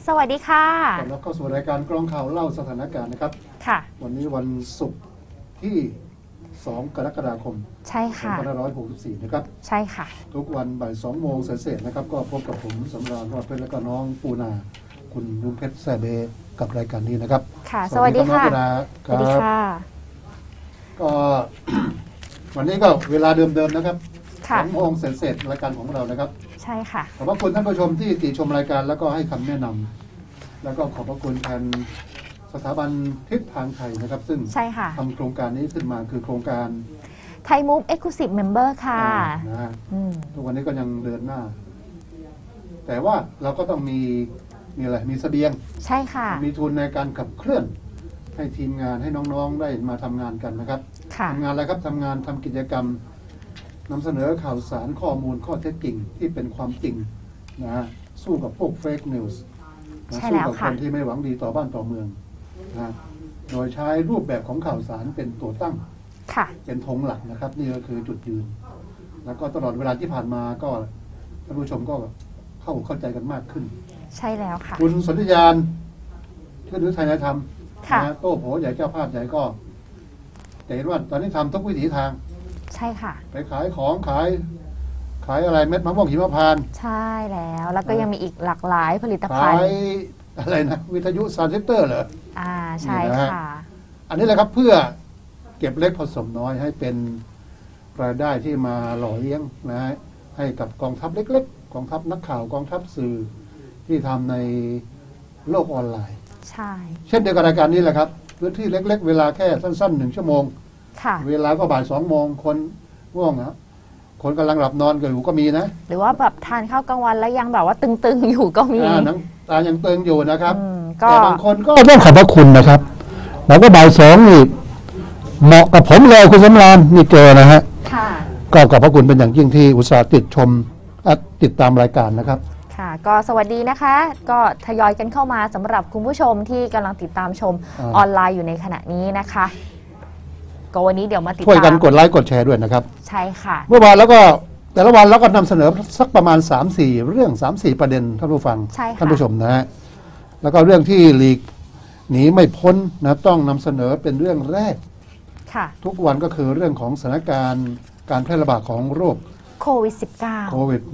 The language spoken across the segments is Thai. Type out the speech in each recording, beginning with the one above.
สวัสดีค่ะแล้วก็สู่รายการกรองข่าวเล่าสถานการณ์นะครับค่ะวันนี้วันศุกร์ที่2 กรกฎาคมใช่ค่ะ 2564นะครับใช่ค่ะทุกวันบ่าย2 โมงเศษนะครับก็พบกับผมสำราญรอดเพชรและก็น้องปูนาคุณนุ่มเพชรแซ่เบกับรายการนี้นะครับค่ะสวัสดีค่ะสวัสดีค่ะก็ วันนี้ก็เวลาเดิมๆนะครับ2 โมงเศษรายการของเรานะครับใช่ค่ะขอบพระคุณท่านผู้ชมที่ติชมรายการแล้วก็ให้คำแนะนำแล้วก็ขอบพระคุณแทนสถาบันทิศทางไทยนะครับซึ่งทำโครงการนี้ขึ้นมาคือโครงการไทยมูฟเอ็กซ์คลูซีฟเมมเบอร์ค่ะทุกวันนี้ก็ยังเดินหน้าแต่ว่าเราก็ต้องมีอะไรมีเสบียงใช่ค่ะมีทุนในการขับเคลื่อนให้ทีมงานให้น้องๆได้มาทำงานกันนะครับทำงานอะไรครับทำงานทำกิจกรรมนำเสนอข่าวสารข้อมูลข้อเท็จจริงที่เป็นความจริงนะสู้กับพวกเฟกนิวส์สู้กับคนที่ไม่หวังดีต่อบ้านต่อเมืองนะโดยใช้รูปแบบของข่าวสารเป็นตัวตั้งเป็นธงหลักนะครับนี่ก็คือจุดยืนแล้วก็ตลอดเวลาที่ผ่านมาก็ท่านผู้ชมก็เข้าใจกันมากขึ้นใช่แล้วค่ะคุณสนธิยานชื่อหรือไทยธรรมนะโต้โผใหญ่เจ้าภาพใหญ่ก็เห็นว่าตอนนี้ทำทุกวิถีทางใช่ค่ะไปขายของขายอะไรเม็ดมะม่วงหิมพานต์ใช่แล้วก็ยังมีอีกหลากหลายผลิตภัณฑ์ขายอะไรนะวิทยุซาวด์เซตเตอร์เหรอใช่ค่ะอันนี้แหละครับเพื่อเก็บเล็กผสมน้อยให้เป็นรายได้ที่มาหล่อเลี้ยงนะให้กับกองทัพเล็กๆกองทัพนักข่าวกองทัพสื่อที่ทำในโลกออนไลน์ใช่เช่นเดียวกับรายการนี้แหละครับพื้นที่เล็กๆเวลาแค่สั้นๆ1 ชั่วโมงเวลาก็บ่าย2 โมงคนง่วงครับคนกำลังหลับนอนกันอยู่ก็มีนะหรือว่าแบบทานข้าวกลางวันแล้วยังแบบว่าตึงๆอยู่ก็มีน้ำตายังตึงอยู่นะครับแต่บางคนก็ต้องขอบพระคุณนะครับแล้วก็บ่าย2นี่เหมาะกับผมเลยคุณสำราญนี่เจอนะฮะก็ขอบพระคุณเป็นอย่างยิ่งที่อุตส่าห์ติดตามรายการนะครับค่ะก็สวัสดีนะคะก็ทยอยกันเข้ามาสำหรับคุณผู้ชมที่กำลังติดตามชมออนไลน์อยู่ในขณะนี้นะคะก็วันนี้เดี๋ยวมาติดตามช่วยกันกดไลค์กดแชร์ด้วยนะครับใช่ค่ะเมื่อวานแล้วก็แต่ละวันแล้วก็นำเสนอสักประมาณ 3-4 เรื่อง 3-4 ประเด็นท่านผู้ฟังท่านผู้ชมนะฮะแล้วก็เรื่องที่หลีกหนีไม่พ้นนะต้องนำเสนอเป็นเรื่องแรกทุกวันก็คือเรื่องของสถานการณ์การแพร่ระบาดของโรคโควิด -19 โควิด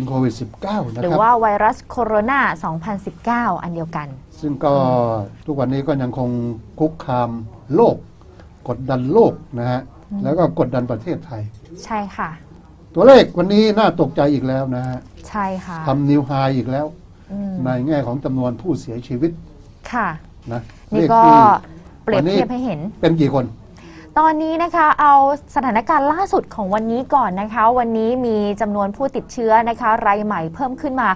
-19 นะครับหรือว่าไวรัสโคโรนา2019อันเดียวกันซึ่งก็ทุกวันนี้ก็ยังคงคุกคามโลกกดดันโลกนะฮะแล้วก็กดดันประเทศไทยใช่ค่ะตัวเลขวันนี้น่าตกใจอีกแล้วนะฮะใช่ค่ะทำนิวไฮอีกแล้วในแง่ของจำนวนผู้เสียชีวิตค่ะนะนี่ก็เปรียบเทียบให้เห็นเป็นกี่คนตอนนี้นะคะเอาสถานการณ์ล่าสุดของวันนี้ก่อนนะคะวันนี้มีจำนวนผู้ติดเชื้อนะคะรายใหม่เพิ่มขึ้นมา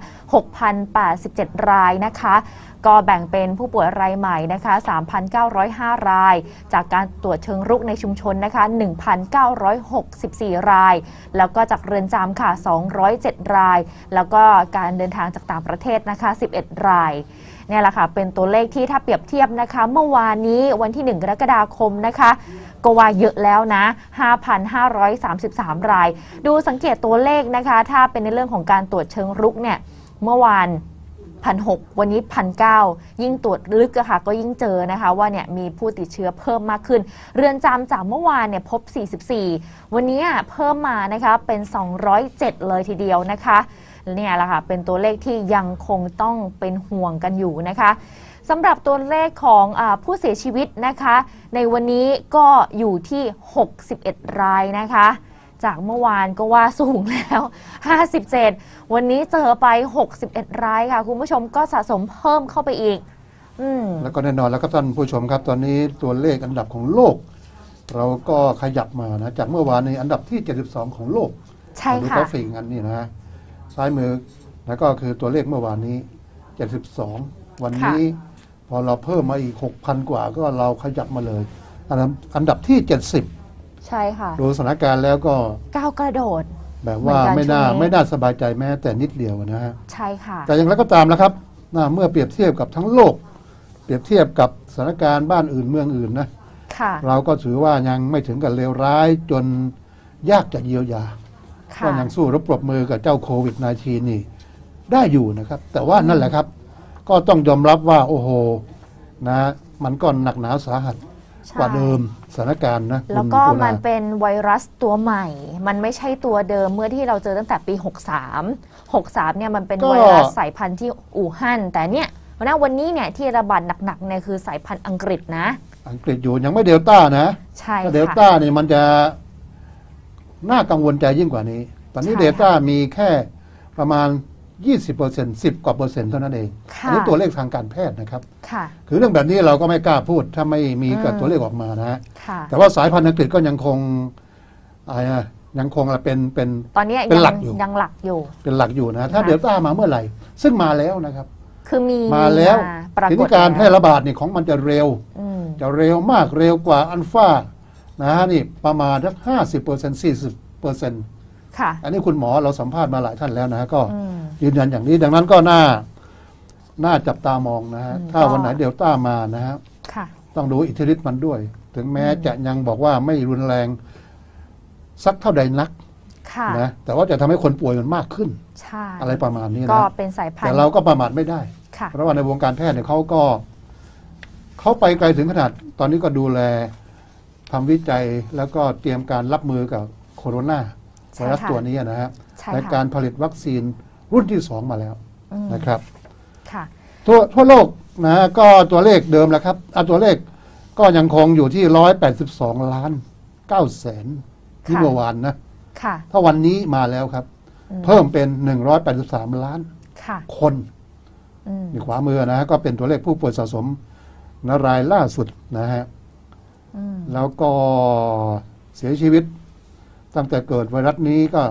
6,087 รายนะคะก็แบ่งเป็นผู้ป่วยรายใหม่นะคะ 3,905 รายจากการตรวจเชิงรุกในชุมชนนะคะ 1,964 รายแล้วก็จากเรือนจำค่ะ207 รายแล้วก็การเดินทางจากต่างประเทศนะคะ11 รายเนี่ยแหละค่ะเป็นตัวเลขที่ถ้าเปรียบเทียบนะคะเมื่อวานนี้วันที่1 กรกฎาคมนะคะก็ว่าเยอะแล้วนะ 5,533 รายดูสังเกตตัวเลขนะคะถ้าเป็นในเรื่องของการตรวจเชิงรุกเนี่ยเมื่อวาน1,600 วันนี้ 1,900 ยิ่งตรวจลึกอะค่ะก็ยิ่งเจอนะคะว่าเนี่ยมีผู้ติดเชื้อเพิ่มมากขึ้นเรือนจำจากเมื่อวานเนี่ยพบ44วันนี้เพิ่มมานะคะเป็น207เลยทีเดียวนะคะเนี่ยแหละค่ะเป็นตัวเลขที่ยังคงต้องเป็นห่วงกันอยู่นะคะสำหรับตัวเลขของผู้เสียชีวิตนะคะในวันนี้ก็อยู่ที่61รายนะคะจากเมื่อวานก็ว่าสูงแล้ว57วันนี้เจอไป61รายค่ะคุณผู้ชมก็สะสมเพิ่มเข้าไปอีกแล้วก็แน่นอนแล้วก็ท่านผู้ชมครับตอนนี้ตัวเลขอันดับของโลกเราก็ขยับมานะจากเมื่อวานในอันดับที่72ของโลกใช่ค่ะดูกราฟิกอันนี้นะซ้ายมือแล้วก็คือตัวเลขเมื่อวานนี้72วันนี้พอเราเพิ่มมาอีก 6,000 กว่าก็เราขยับมาเลยอันดับที่70 ใช่ค่ะดูสถานการณ์แล้วก็ก้าวกระโดดแบบว่าไม่น่าสบายใจแม้แต่นิดเดียวนะฮะใช่ค่ะแต่อย่างไรก็ตามนะครับเมื่อเปรียบเทียบกับทั้งโลกเปรียบเทียบกับสถานการณ์บ้านอื่นเมืองอื่นนะเราก็ถือว่ายังไม่ถึงกับเลวร้ายจนยากจะเยียวยาก็ยังสู้รบปรบมือกับเจ้าโควิด -19 นี่ได้อยู่นะครับแต่ว่านั่นแหละครับก็ต้องยอมรับว่าโอ้โหนะมันก็หนักหนาสาหัสกว่าเดิมสถานการณ์นะแล้วก็มันเป็นไวรัสตัวใหม่มันไม่ใช่ตัวเดิมเมื่อที่เราเจอตั้งแต่ปี63เนี่ยมันเป็นไวรัสสายพันธุ์ที่อู่ฮั่นแต่เนี่ยวันนี้เนี่ยที่ระบาดหนักๆเนี่ยคือสายพันธุ์อังกฤษนะอังกฤษอยู่ยังไม่เดลต้านะใช่ค่ะเดลต้าเนี่ยมันจะน่ากังวลใจยิ่งกว่านี้ตอนนี้เดลต้ามีแค่ประมาณ20% 10 กว่าเปอร์เซ็นต์เท่านั้นเองอันนี้ตัวเลขทางการแพทย์นะครับคือเรื่องแบบนี้เราก็ไม่กล้าพูดถ้าไม่มีกับตัวเลขออกมานะแต่ว่าสายพันธุ์อังกฤษก็ยังคงเป็นตอนนี้เป็นหลักอยู่ยังหลักอยู่เป็นหลักอยู่นะถ้าเดลต้ามาเมื่อไหร่ซึ่งมาแล้วนะครับคือมาแล้วทีนี้การแพร่ระบาดนี่ของมันจะเร็วมากเร็วกว่าอัลฟานะนี่ประมาณสัก50% 40%อันนี้คุณหมอเราสัมภาษณ์มาหลายท่านแล้วนะก็ยืนยันอย่างนี้ดังนั้นก็น่าจับตามองนะฮะถ้าวันไหนเดลต้ามานะฮะต้องดูอิทธิฤทธิ์มันด้วยถึงแม้จะยังบอกว่าไม่รุนแรงสักเท่าใดนักนะแต่ว่าจะทำให้คนป่วยมันมากขึ้นอะไรประมาณนี้นะก็เป็นสายพันธุ์แต่เราก็ประมาทไม่ได้เพราะว่าในวงการแพทย์เนี่ยเขาไปไกลถึงขนาดตอนนี้ก็ดูแลทำวิจัยแล้วก็เตรียมการรับมือกับโคโรนาไวรัสตัวนี้นะฮะในการผลิตวัคซีนรุ่นที่2มาแล้วนะครับทั่วโลกนะก็ตัวเลขเดิมแล้วครับตัวเลขก็ยังคงอยู่ที่182.9 ล้านที่เมื่อวานนะถ้าวันนี้มาแล้วครับเพิ่มเป็น183 ล้านคนนี่ขวามือนะก็เป็นตัวเลขผู้ป่วยสะสมรายล่าสุดนะฮะแล้วก็เสียชีวิตตั้งแต่เกิดไวรัสนี้ก็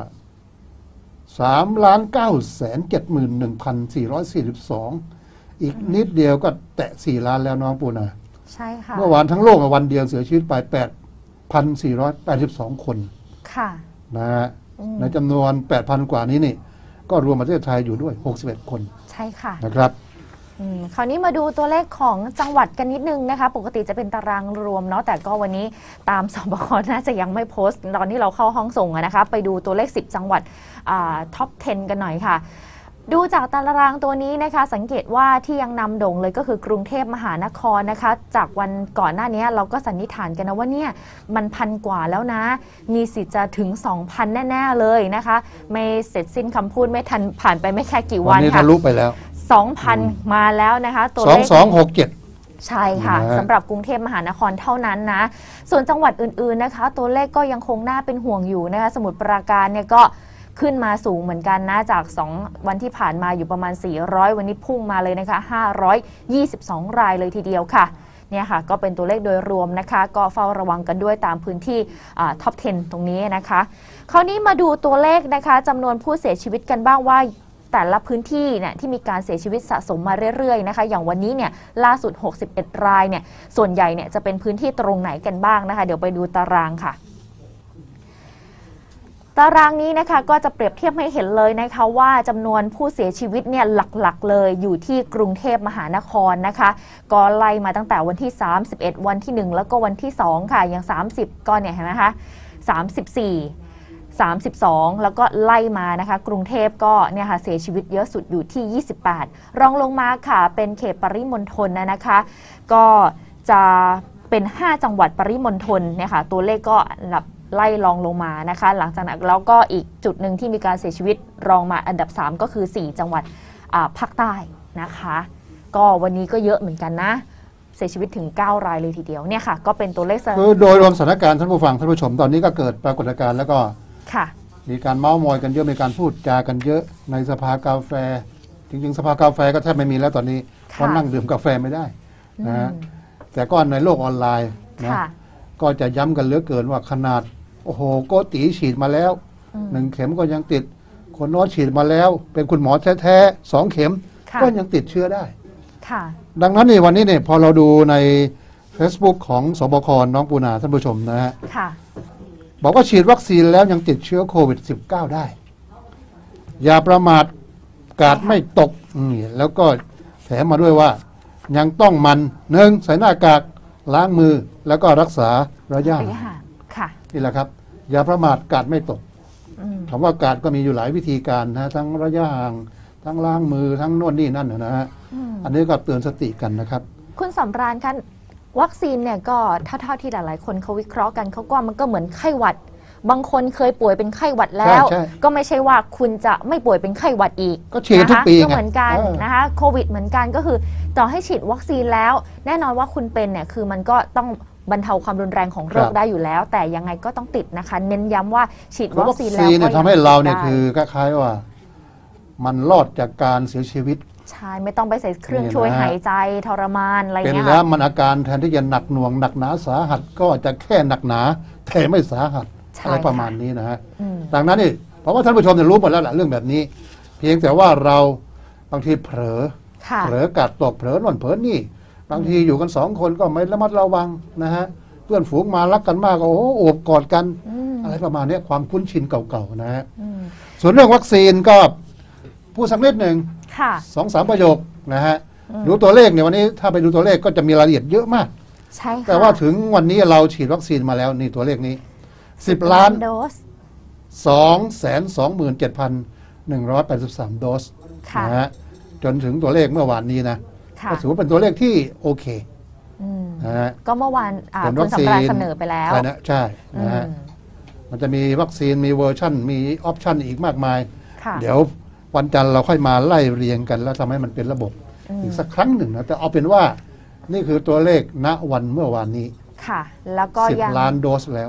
3,971,442 อีกนิดเดียวก็แตะ4 ล้านแล้วน้องปูนาใช่ค่ะเมื่อวานทั้งโลกวันเดียวเสียชีวิตไป 8,482 คนนะฮะในจำนวน 8,000 กว่านี้นี่ก็รวมประเทศไทยอยู่ด้วย61 คนใช่ค่ะนะครับคราวนี้มาดูตัวเลขของจังหวัดกันนิดนึงนะคะปกติจะเป็นตารางรวมเนาะแต่ก็วันนี้ตามสบคน่าจะยังไม่โพสต์ตอนที่เราเข้าห้องส่งนะคะไปดูตัวเลข10จังหวัดท็อป 10 กันหน่อยค่ะดูจากตารางตัวนี้นะคะสังเกตว่าที่ยังนำโด่งเลยก็คือกรุงเทพมหานครนะคะจากวันก่อนหน้านี้เราก็สันนิษฐานกันนะว่าเนี่ยมัน1,000 กว่าแล้วนะมีสิทธิ์จะถึง 2,000 แน่ๆเลยนะคะไม่เสร็จสิ้นคำพูดไม่ทันผ่านไปไม่แค่กี่วันค่ะวันนี้ทะลุไปแล้ว 2,000 มาแล้วนะคะตัวเลข2267 ใช่ค่ะสำหรับกรุงเทพมหานครเท่านั้นนะส่วนจังหวัดอื่นๆนะคะตัวเลขก็ยังคงน่าเป็นห่วงอยู่นะคะสมุทรปราการเนี่ยก็ขึ้นมาสูงเหมือนกันนะจาก2วันที่ผ่านมาอยู่ประมาณ400วันนี้พุ่งมาเลยนะคะ522 รายเลยทีเดียวค่ะเนี่ยค่ะก็เป็นตัวเลขโดยรวมนะคะก็เฝ้าระวังกันด้วยตามพื้นที่ท็อป 10 ตรงนี้นะคะคราวนี้มาดูตัวเลขนะคะจำนวนผู้เสียชีวิตกันบ้างว่าแต่ละพื้นที่เนี่ยที่มีการเสียชีวิตสะสมมาเรื่อยๆนะคะอย่างวันนี้เนี่ยล่าสุด61 รายเนี่ยส่วนใหญ่เนี่ยจะเป็นพื้นที่ตรงไหนกันบ้างนะคะเดี๋ยวไปดูตารางค่ะตารางนี้นะคะก็จะเปรียบเทียบให้เห็นเลยนะคะว่าจำนวนผู้เสียชีวิตเนี่ยหลักๆเลยอยู่ที่กรุงเทพมหานครนะคะก็ไล่มาตั้งแต่วันที่31วันที่1แล้วก็วันที่2ค่ะอย่าง30ก็เนี่ยเห็นไหมคะ32แล้วก็ไล่มานะคะกรุงเทพก็เนี่ยค่ะเสียชีวิตเยอะสุดอยู่ที่28รองลงมาค่ะเป็นเขตปริมณฑลนะคะก็จะเป็น5จังหวัดปริมณฑลเนี่ยค่ะตัวเลขก็ไล่รองลงมานะคะหลังจากนั้นแล้วก็อีกจุดหนึ่งที่มีการเสียชีวิตรองมาอันดับ3ก็คือ4จังหวัดภาคใต้นะคะก็วันนี้ก็เยอะเหมือนกันนะเสียชีวิตถึง9 รายเลยทีเดียวเนี่ยค่ะก็เป็นตัวเลขคือโดยรวมสถานการณ์ท่านผู้ฟังท่านผู้ชมตอนนี้ก็เกิดปรากฏการณ์แล้วก็มีการเม้ามอยกันเยอะมีการพูดจากันเยอะในสภากาแฟจริงๆสภากาแฟก็แทบไม่มีแล้วตอนนี้เพราะนั่งดื่มกาแฟไม่ได้นะฮะแต่ก็ในโลกออนไลน์นะก็จะย้ำกันเหลือเกินว่าขนาดโอ้โหโกติฉีดมาแล้ว1 เข็มก็ยังติดคนโน้นฉีดมาแล้วเป็นคุณหมอแท้ๆ2 เข็มก็ยังติดเชื้อได้ดังนั้นในวันนี้เนี่ยพอเราดูใน Facebook ของสบคน้องปูนาท่านผู้ชมนะฮะบอกว่าฉีดวัคซีนแล้วยังติดเชื้อโควิด -19 ได้อย่าประมาทกาดไม่ตกแล้วก็แถมมาด้วยว่ายังต้องมัน1ใส่หน้ากากล้างมือแล้วก็รักษาระยะนี่แหละครับอย่าประมาทกาดไม่ตกคำว่ากาดก็มีอยู่หลายวิธีการนะทั้งระยะห่างทั้งล้างมือทั้งโน่นนี่นั่นนะฮะอันนี้ก็เตือนสติกันนะครับคุณสำราญคะวัคซีนเนี่ยก็ถ้าเท่าที่หลายๆคนเขาวิเคราะห์กันเขาก็มันก็เหมือนไข้หวัดบางคนเคยป่วยเป็นไข้หวัดแล้วก็ไม่ใช่ว่าคุณจะไม่ป่วยเป็นไข้หวัดอีกก็ฉีดทุกปีก็เหมือนกันนะคะโควิดเหมือนกันก็คือต่อให้ฉีดวัคซีนแล้วแน่นอนว่าคุณเป็นเนี่ยคือมันก็ต้องบรรเทาความรุนแรงของโรคได้อยู่แล้วแต่ยังไงก็ต้องติดนะคะเน้นย้ำว่าฉีดวัคซีนแล้วเนี่ยทำให้เราเนี่ยคือคล้ายๆว่ามันรอดจากการเสียชีวิตใช่ไม่ต้องไปใส่เครื่องช่วยหายใจทรมานอะไรเงี้ยเป็นแล้วมันอาการแทนที่จะหนักหน่วงหนักหนาสาหัสก็จะแค่หนักหนาแต่ไม่สาหัสอะไรประมาณนี้นะฮะดังนั้นนี่เพราะว่าท่านผู้ชมเนี่ยรู้หมดแล้วแหละเรื่องแบบนี้เพียงแต่ว่าเราบางทีเผลอกาดตกเผลอโน่นเผลอนี่บางทีอยู่กัน2 คนก็ไม่ระมัดระวังนะฮะเพื่อนฝูงมารักกันมากก็โอ้โอบกอดกันอะไรประมาณนี้ความคุ้นชินเก่าๆนะฮะส่วนเรื่องวัคซีนก็พูดสักนิดหนึ่ง2-3 ประโยคนะฮะดูตัวเลขเนี่ยวันนี้ถ้าไปดูตัวเลขก็จะมีรายละเอียดเยอะมากใช่ค่ะแต่ว่าถึงวันนี้เราฉีดวัคซีนมาแล้วนี่ตัวเลขนี้10 ล้านโดส 227,183 โดสนะฮะจนถึงตัวเลขเมื่อวานนี้นะก็ถือว่าเป็นตัวเลขที่โอเคนะฮะก็เมื่อวานคุณสำราญเสนอไปแล้วใช่นะฮะมันจะมีวัคซีนมีเวอร์ชั่นมีออปชั่นอีกมากมายเดี๋ยววันจันทร์เราค่อยมาไล่เรียงกันแล้วทำให้มันเป็นระบบอีกสักครั้งหนึ่งนะแต่เอาเป็นว่านี่คือตัวเลขณวันเมื่อวานนี้ค่ะแล้วก็ 10 ล้านโดสแล้ว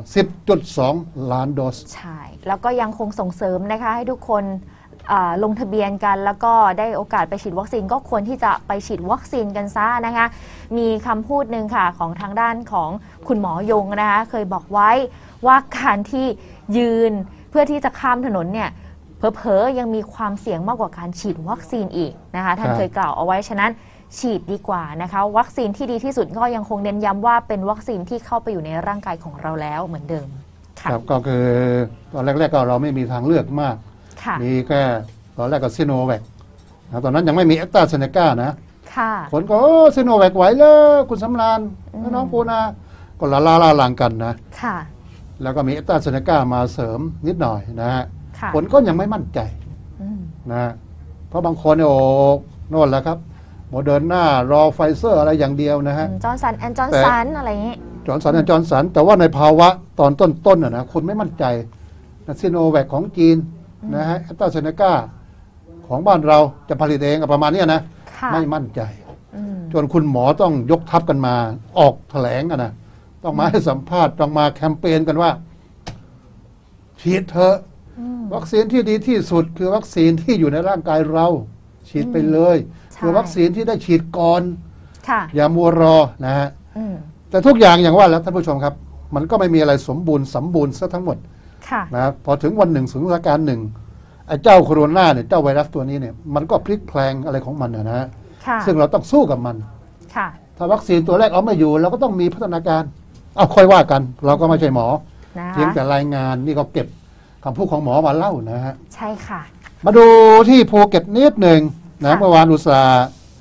10.2 ล้านโดสใช่แล้วก็ยังคงส่งเสริมนะคะให้ทุกคนลงทะเบียนกันแล้วก็ได้โอกาสไปฉีดวัคซีนก็ควรที่จะไปฉีดวัคซีนกันซะนะคะมีคำพูดหนึ่งค่ะของทางด้านของคุณหมอยงนะคะเคยบอกไว้ว่าการที่ยืนเพื่อที่จะข้ามถนนเนี่ยเผลอๆยังมีความเสี่ยงมากกว่าการฉีดวัคซีนอีกนะคะท่านเคยกล่าวเอาไว้ฉะนั้นฉีดดีกว่านะคะวัคซีนที่ดีที่สุดก็ยังคงเน้นย้ำว่าเป็นวัคซีนที่เข้าไปอยู่ในร่างกายของเราแล้วเหมือนเดิมครับก็คือตอนแรกๆก็เราไม่มีทางเลือกมากมีแค่ตอนแรกก็ซิโนแวคตอนนั้นยังไม่มีแอสตราเซเนกานะคนก็ซิโนแวคไหวเลยคุณสำราญน้องปูนาก็ลาลางกันนะแล้วก็มีแอสตราเซเนกามาเสริมนิดหน่อยนะฮะคนก็ยังไม่มั่นใจนะเพราะบางคนโอ้โน่นแล้วครับโมเดอร์นารอไฟเซอร์อะไรอย่างเดียวนะฮะจอร์นสันแอนด์จอร์นสันอะไรอย่างนี้จอร์นสันแอนด์จอร์นสันแต่ว่าในภาวะตอนต้นๆนะคนไม่มั่นใจซิโนแวคของจีนนะฮะแอสตราเซเนกาของบ้านเราจะผลิตเองประมาณนี้นะไม่มั่นใจจนคุณหมอต้องยกทัพกันมาออกแถลงกันนะต้องมาให้สัมภาษณ์ต้องมาแคมเปญกันว่าฉีดเถอะวัคซีนที่ดีที่สุดคือวัคซีนที่อยู่ในร่างกายเราฉีดไปเลยคือวัคซีนที่ได้ฉีดก่อนอย่ามัวรอนะฮะแต่ทุกอย่างอย่างว่าแล้วท่านผู้ชมครับมันก็ไม่มีอะไรสมบูรณ์ซะทั้งหมดนะพอถึงวันหนึ่งสถานการณ์หนึ่งไอ้เจ้าโคโรนาเนี่ยเจ้าไวรัสตัวนี้เนี่ยมันก็พลิกแพลงอะไรของมันนะฮะซึ่งเราต้องสู้กับมันถ้าวัคซีนตัวแรกเอาไม่อยู่เราก็ต้องมีพัฒนาการเอาค่อยว่ากันเราก็ไม่ใช่หมอเพียงแต่รายงานนี่ก็เก็บคำพูดของหมอมาเล่านะฮะใช่ค่ะมาดูที่ภูเก็ตนิดหนึ่งนะเมื่อวานอุตสาห์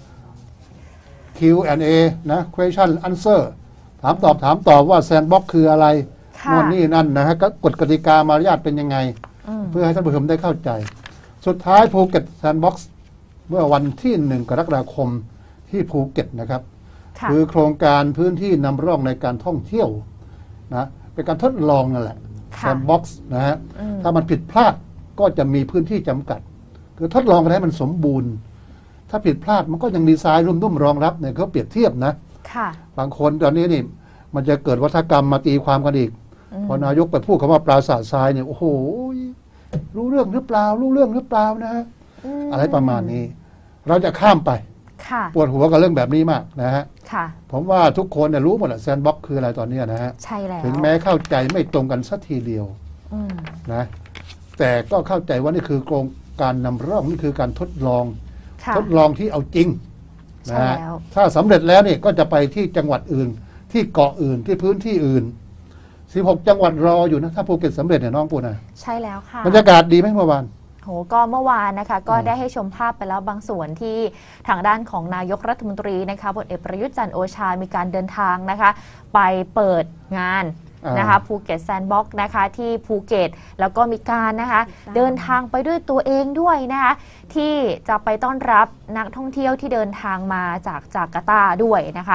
Q&A นะ question answer ถามตอบว่าแซนด์บ็อกซ์คืออะไรโน่นนี่นั่นนะฮะกฎกติกามารยาทเป็นยังไงเพื่อให้ท่านผู้ชมได้เข้าใจสุดท้ายภูเก็ตแซนด์บ็อกซ์เมื่อวันที่1 กรกฎาคมที่ภูเก็ตนะครับคือโครงการพื้นที่นำร่องในการท่องเที่ยวนะเป็นการทดลองนั่นแหละแซนด์บ็อกซ์นะฮะถ้ามันผิดพลาดก็จะมีพื้นที่จำกัดคือทดลองกันให้มันสมบูรณ์ถ้าผิดพลาดมันก็ยังดีไซน์รุ่มรองรับเนี่ยเขาเปรียบเทียบนะบางคนตอนนี้นี่มันจะเกิดวัฒกรรมมาตีความกันอีกพอนายกไปพูดคำว่าปราสาททรายเนี่ยโอ้โหรู้เรื่องหรือเปล่านะฮะอะไรประมาณนี้เราจะข้ามไปปวดหัวกับเรื่องแบบนี้มากนะฮะผมว่าทุกคนเนี่ยรู้หมดแหละแซนด์บ็อกซ์คืออะไรตอนนี้นะฮะใช่แล้วถึงแม้เข้าใจไม่ตรงกันสักทีเดียวนะแต่ก็เข้าใจว่านี่คือโครงการนำร่องนี่คือการทดลองที่เอาจริงนะฮะถ้าสำเร็จแล้วเนี่ยก็จะไปที่จังหวัดอื่นที่เกาะอื่นที่พื้นที่อื่น16 จังหวัดรออยู่นะถ้าภูเก็ตสำเร็จเนี่ยน้องปูนะใช่แล้วค่ะบรรยากาศดีไหมเมื่อวานโหก็เมื่อวานนะคะก็ได้ให้ชมภาพไปแล้วบางส่วนที่ทางด้านของนายกรัฐมนตรีนะคะพลเอกประยุทธ์จันทร์โอชามีการเดินทางนะคะไปเปิดงานนะคะภูเก็ตแซนด์บ็อกซ์นะคะที่ภูเก็ตแล้วก็มีการนะคะเดินทางไปด้วยตัวเองด้วยนะคะที่จะไปต้อนรับนักท่องเที่ยวที่เดินทางมาจากจาการ์ตาด้วยนะคะ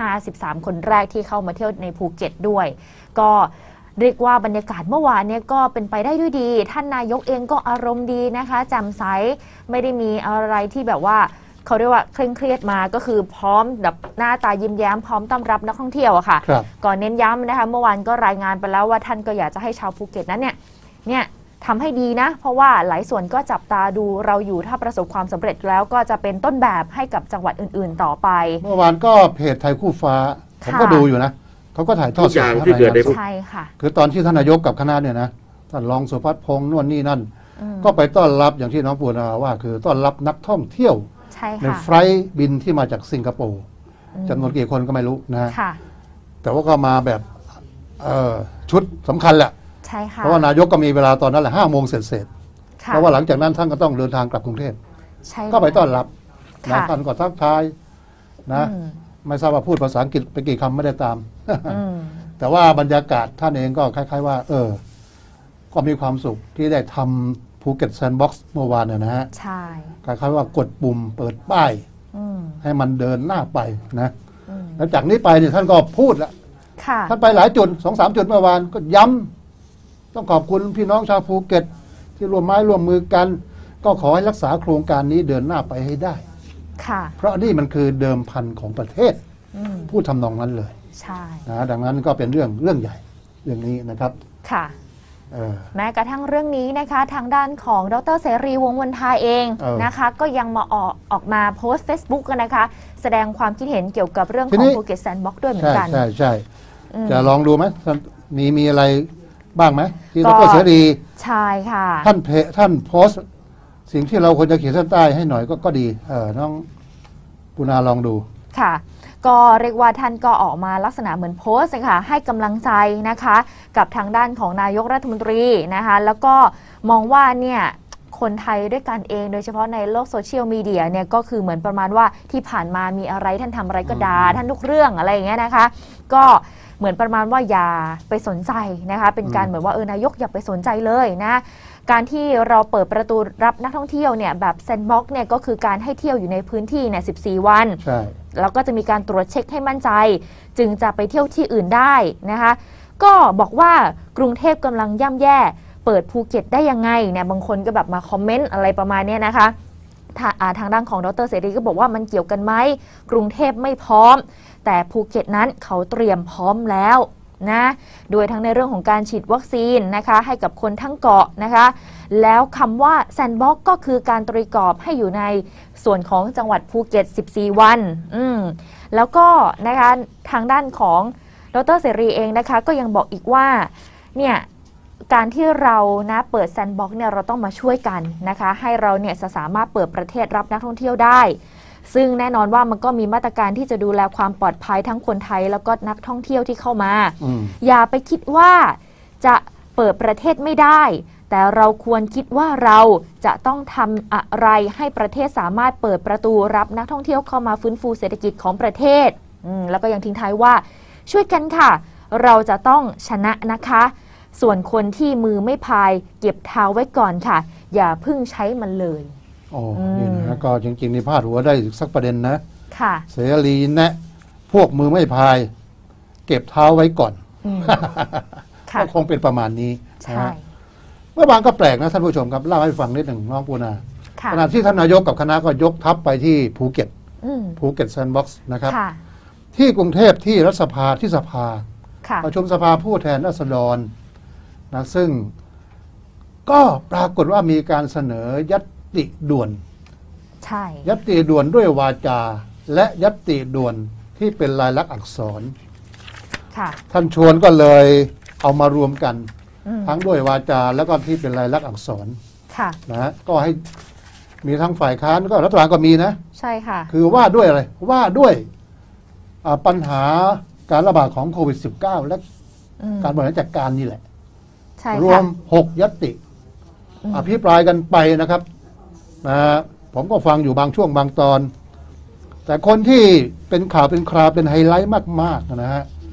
53 คนแรกที่เข้ามาเที่ยวในภูเก็ตด้วยก็เรียกว่าบรรยากาศเมื่อวานเนี่ยก็เป็นไปได้ด้วยดีท่านนายกเองก็อารมณ์ดีนะคะแจ่มใสไม่ได้มีอะไรที่แบบว่าเขาเรียกว่าเคร่งเครียดมาก็คือพร้อมแบบหน้าตายิ้มแย้มพร้อมต้อนรับนักท่องเที่ยวอะค่ะก่อนเน้นย้ำนะคะเมื่อวานก็รายงานไปแล้วว่าท่านก็อยากจะให้ชาวภูเก็ตนั้นเนี่ยทำให้ดีนะเพราะว่าหลายส่วนก็จับตาดูเราอยู่ถ้าประสบความสำเร็จแล้วก็จะเป็นต้นแบบให้กับจังหวัดอื่นๆต่อไปเมื่อวานก็เพจไทยคู่ฟ้าผมก็ดูอยู่นะเขาก็ถ่ายทอดสดที่เกิดในใช่ค่ะคือตอนที่ท่านนายกกับคณะเนี่ยนะท่านรองสุพัฒน์พงษ์นวลนี่นั่นก็ไปต้อนรับอย่างที่น้องปูนาว่าคือต้อนรับนักท่องเที่ยวในไฟล์บินที่มาจากสิงคโปร์จำนวนกี่คนก็ไม่รู้นะแต่ว่าก็มาแบบชุดสำคัญแหละเพราะว่านายกก็มีเวลาตอนนั้นแหละ5 โมงเสร็จเพราะว่าหลังจากนั้นท่านก็ต้องเดินทางกลับกรุงเทพก็ไปต้อนรับนะท่านก็ทักทายนะไม่ทราบว่าพูดภาษาอังกฤษไปกี่คำไม่ได้ตามแต่ว่าบรรยากาศท่านเองก็คล้ายๆว่าก็มีความสุขที่ได้ทำภูเก็ตแซนด์บ็อกซ์เมื่อวานเนี่ยนะฮะใช่คล้ายๆว่ากดปุ่มเปิดป้ายให้มันเดินหน้าไปนะแล้วจากนี้ไปเนี่ยท่านก็พูดแล้วท่านไปหลายจุด2-3 จุดเมื่อวานก็ย้ำต้องขอบคุณพี่น้องชาวภูเก็ตที่ร่วมไม้ร่วมมือกันก็ขอให้รักษาโครงการนี้เดินหน้าไปให้ได้เพราะนี่มันคือเดิมพันของประเทศพูดทำนองนั้นเลยใช่นะดังนั้นก็เป็นเรื่องใหญ่เรื่องนี้นะครับค่ะแม้กระทั่งเรื่องนี้นะคะทางด้านของดร.เสรีวงศ์วรรณทาเองนะคะก็ยังมาออกมาโพสต์ Facebook กันนะคะแสดงความคิดเห็นเกี่ยวกับเรื่องของภูเก็ตแซนด์บ็อกซ์ด้วยเหมือนกันใช่จะลองดูไหมมีอะไรบ้างไหมที่ดร.เสรีใช่ค่ะท่านโพสต์สิ่งที่เราควรจะเขียนเส้นใต้ให้หน่อยก็ดีน้องปุณาลองดูค่ะก็เรียกว่าท่านก็ออกมาลักษณะเหมือนโพสต์ค่ะให้กำลังใจนะคะกับทางด้านของนายกรัฐมนตรีนะคะแล้วก็มองว่าเนี่ยคนไทยด้วยกันเองโดยเฉพาะในโลกโซเชียลมีเดียเนี่ยก็คือเหมือนประมาณว่าที่ผ่านมามีอะไรท่านทำอะไรก็ด่าท่านทุกเรื่องอะไรอย่างเงี้ยนะคะก็เหมือนประมาณว่าอย่าไปสนใจนะคะเป็นการเหมือนว่านายกอย่าไปสนใจเลยนะการที่เราเปิดประตูรับนักท่องเที่ยวเนี่ยแบบแซนด์บ็อกซ์เนี่ยก็คือการให้เที่ยวอยู่ในพื้นที่เนี่ย14 วันแล้วก็จะมีการตรวจเช็คให้มั่นใจจึงจะไปเที่ยวที่อื่นได้นะคะก็บอกว่ากรุงเทพกำลังย่ำแย่เปิดภูเก็ตได้ยังไงเนี่ยบางคนก็แบบมาคอมเมนต์อะไรประมาณนี้นะคะทางด้านของดร.เสรีก็บอกว่ามันเกี่ยวกันไหมกรุงเทพไม่พร้อมแต่ภูเก็ตนั้นเขาเตรียมพร้อมแล้วนะโดยทั้งในเรื่องของการฉีดวัคซีนนะคะให้กับคนทั้งเกาะนะคะแล้วคำว่าแซนด์บ็อกซ์ก็คือการตรีกรอบให้อยู่ในส่วนของจังหวัดภูเก็ต14 วันแล้วก็นะคะทางด้านของดร.เสรีเองนะคะก็ยังบอกอีกว่าเนี่ยการที่เรานะเปิดแซนด์บ็อกซ์เนี่ยเราต้องมาช่วยกันนะคะให้เราเนี่ยสามารถเปิดประเทศรับนักท่องเที่ยวได้ซึ่งแน่นอนว่ามันก็มีมาตรการที่จะดูแลความปลอดภัยทั้งคนไทยแล้วก็นักท่องเที่ยวที่เข้ามาอย่าไปคิดว่าจะเปิดประเทศไม่ได้แต่เราควรคิดว่าเราจะต้องทำอะไรให้ประเทศสามารถเปิดประตูรับนักท่องเที่ยวเข้ามาฟื้นฟูเศรษฐกิจของประเทศแล้วก็ยังทิ้งท้ายว่าช่วยกันค่ะเราจะต้องชนะนะคะส่วนคนที่มือไม่พายเก็บเท้าไว้ก่อนค่ะอย่าเพิ่งใช้มันเลยนี่นะก็จริงๆนี่พาดหัวได้สักประเด็นนะเสรีแนะพวกมือไม่พายเก็บเท้าไว้ก่อนก็คงเป็นประมาณนี้เมื่อวานก็แปลกนะท่านผู้ชมครับเล่าให้ฟังนิดหนึ่งน้องปูนาขณะที่ท่านนายกกับคณะก็ยกทัพไปที่ภูเก็ตแซนด์บ็อกซ์นะครับที่กรุงเทพที่รัฐสภาที่สภาประชุมสภาผู้แทนราษฎรนะซึ่งก็ปรากฏว่ามีการเสนอยัตติด่วนยัตติด่วนด้วยวาจาและยัตติด่วนที่เป็นลายลักษณ์อักษรท่านชวนก็เลยเอามารวมกันทั้งด้วยวาจาแล้วก็ที่เป็นลายลักษณ์อักษรนะก็ให้มีทั้งฝ่ายค้านก็รัฐบาลก็มีนะใช่ค่ะคือว่าด้วยอะไรว่าด้วยปัญหาการระบาดของโควิด -19 และการบริหารจัดการนี่แหละรวม6ยัตติอภิปรายกันไปนะครับผมก็ฟังอยู่บางช่วงบางตอนแต่คนที่เป็นข่าวเป็นคราวเป็นไฮไลท์มากๆนะฮะ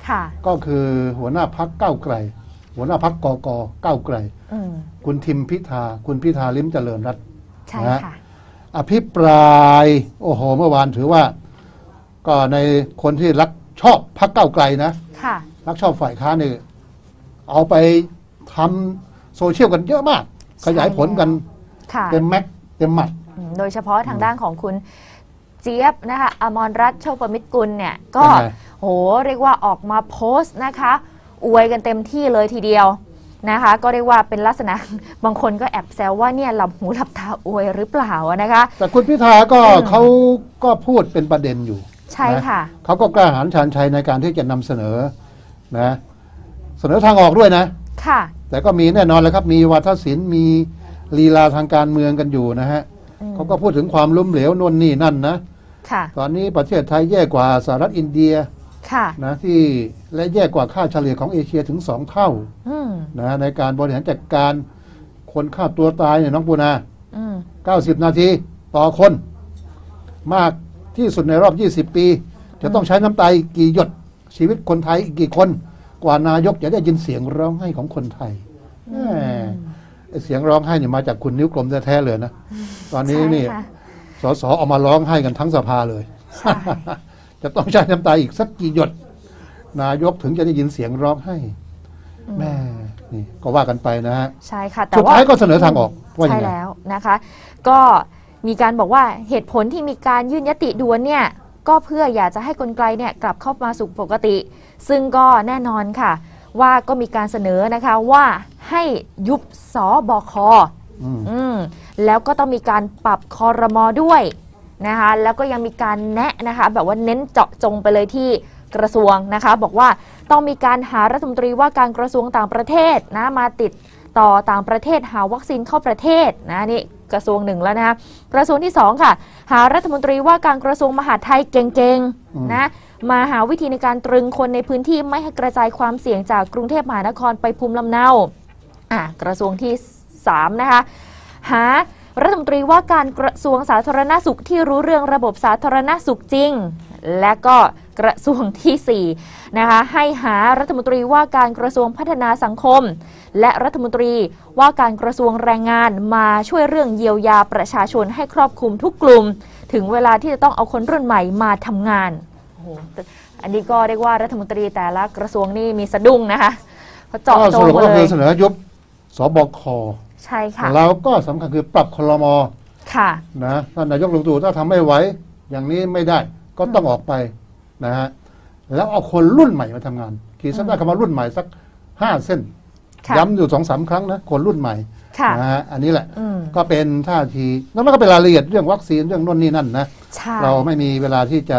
ค่ะก็คือหัวหน้าพรรคก้าวไกลหัวหน้าพรรคกกก้าวไกลคุณทิมพิธาคุณพิธาลิ้มเจริญรัตน์ใช่ค่ะอภิปรายโอ้โหเมื่อวานถือว่าก็ในคนที่รักชอบพรรคก้าวไกลนะรักชอบฝ่ายค้านนี่เอาไปทำโซเชียลกันเยอะมากขยายผลกันเต็มแม็กเต็มหมัดโดยเฉพาะทางด้านของคุณเจี๊ยบนะคะอมรรัตน์โชคประมิตรกุลเนี่ยก็โหเรียกว่าออกมาโพสต์นะคะอวยกันเต็มที่เลยทีเดียวนะคะก็เรียกว่าเป็นลักษณะบางคนก็แอบแซวว่าเนี่ยหลับหูหลับตาอวยหรือเปล่านะคะแต่คุณพิธาก็เขาก็พูดเป็นประเด็นอยู่ใช่ค่ะเขาก็กล้าหาญชาญชัยในการที่จะนำเสนอนะเสนอทางออกด้วยนะค่ะแต่ก็มีแน่นอนเลยครับมีวาทศิลป์มีลีลาทางการเมืองกันอยู่นะฮะเขาก็พูดถึงความล้มเหลวโน่นนี่นั่นนะตอนนี้ประเทศไทยแย่กว่าสหรัฐอินเดียนะที่และแย่กว่าค่าเฉลี่ยของเอเชียถึง2 เท่านะในการบริหารจัดการคนฆ่าตัวตายเนี่ยน้องปูนา90 นาทีต่อคนมากที่สุดในรอบ20 ปีจะต้องใช้น้ำตากี่หยดชีวิตคนไทยกี่คนกว่านายกจะได้ยินเสียงร้องไห้ของคนไทยเสียงร้องไห้เนี่ยมาจากคุณนิ้วกลมแท้ๆเลยนะตอนนี้นี่สสเอามาร้องไห้กันทั้งสภาเลยจะต้องใช้น้ำตาอีกสักกี่หยดนายกถึงจะได้ยินเสียงร้องไห้แม่นี่ก็ว่ากันไปนะฮะใช่ค่ะแต่สุดท้ายก็เสนอทางออกว่าอย่างไรใช่แล้วนะคะก็มีการบอกว่าเหตุผลที่มีการยื่นยติด่วนเนี่ยก็เพื่ออยากจะให้กลไกเนี่ยกลับเข้ามาสู่ปกติซึ่งก็แน่นอนค่ะว่าก็มีการเสนอนะคะว่าให้ยุบสบคแล้วก็ต้องมีการปรับครม.ด้วยนะคะแล้วก็ยังมีการแนะนะคะแบบว่าเน้นเจาะจงไปเลยที่กระทรวงนะคะบอกว่าต้องมีการหารัฐมนตรีว่าการกระทรวงต่างประเทศนะมาติดต่อต่างประเทศหาวัคซีนเข้าประเทศนะนี่กระทรวงหนึ่งแล้วนะคะกระทรวงที่2ค่ะหารัฐมนตรีว่าการกระทรวงมหาดไทยเก่งๆนะมาหาวิธีในการตรึงคนในพื้นที่ไม่ให้กระจายความเสี่ยงจากกรุงเทพมหานครไปภูมิลำเนากระทรวงที่3นะคะหารัฐมนตรีว่าการกระทรวงสาธารณสุขที่รู้เรื่องระบบสาธารณสุขจริงและก็กระทรวงที่4นะคะให้หารัฐมนตรีว่าการกระทรวงพัฒนาสังคมและรัฐมนตรีว่าการกระทรวงแรงงานมาช่วยเรื่องเยียวยาประชาชนให้ครอบคลุมทุกกลุ่มถึงเวลาที่จะต้องเอาคนรุ่นใหม่มาทำงานโอ้โหอันนี้ก็เรียกว่ารัฐมนตรีแต่ละกระทรวงนี่มีสะดุ้งนะคะเขาเจาะจงเลยเสนอยุบสบคใช่ค่ะแล้วก็สำคัญคือปรับครม. ค่ะนะท่านนายกลุงตู่ถ้าทำไม่ไหวอย่างนี้ไม่ได้ก็ต้องออกไปนะฮะแล้วเอาคนรุ่นใหม่มาทำงานขีดเส้นใต้คำว่ารุ่นใหม่สัก5 เส้นย้ำอยู่2-3 ครั้งนะคนรุ่นใหม่นะฮะอันนี้แหละก็เป็นท่าทีแล้วมันก็เป็นรายละเอียดเรื่องวัคซีนเรื่องน่นนี่นั่นนะเราไม่มีเวลาที่จะ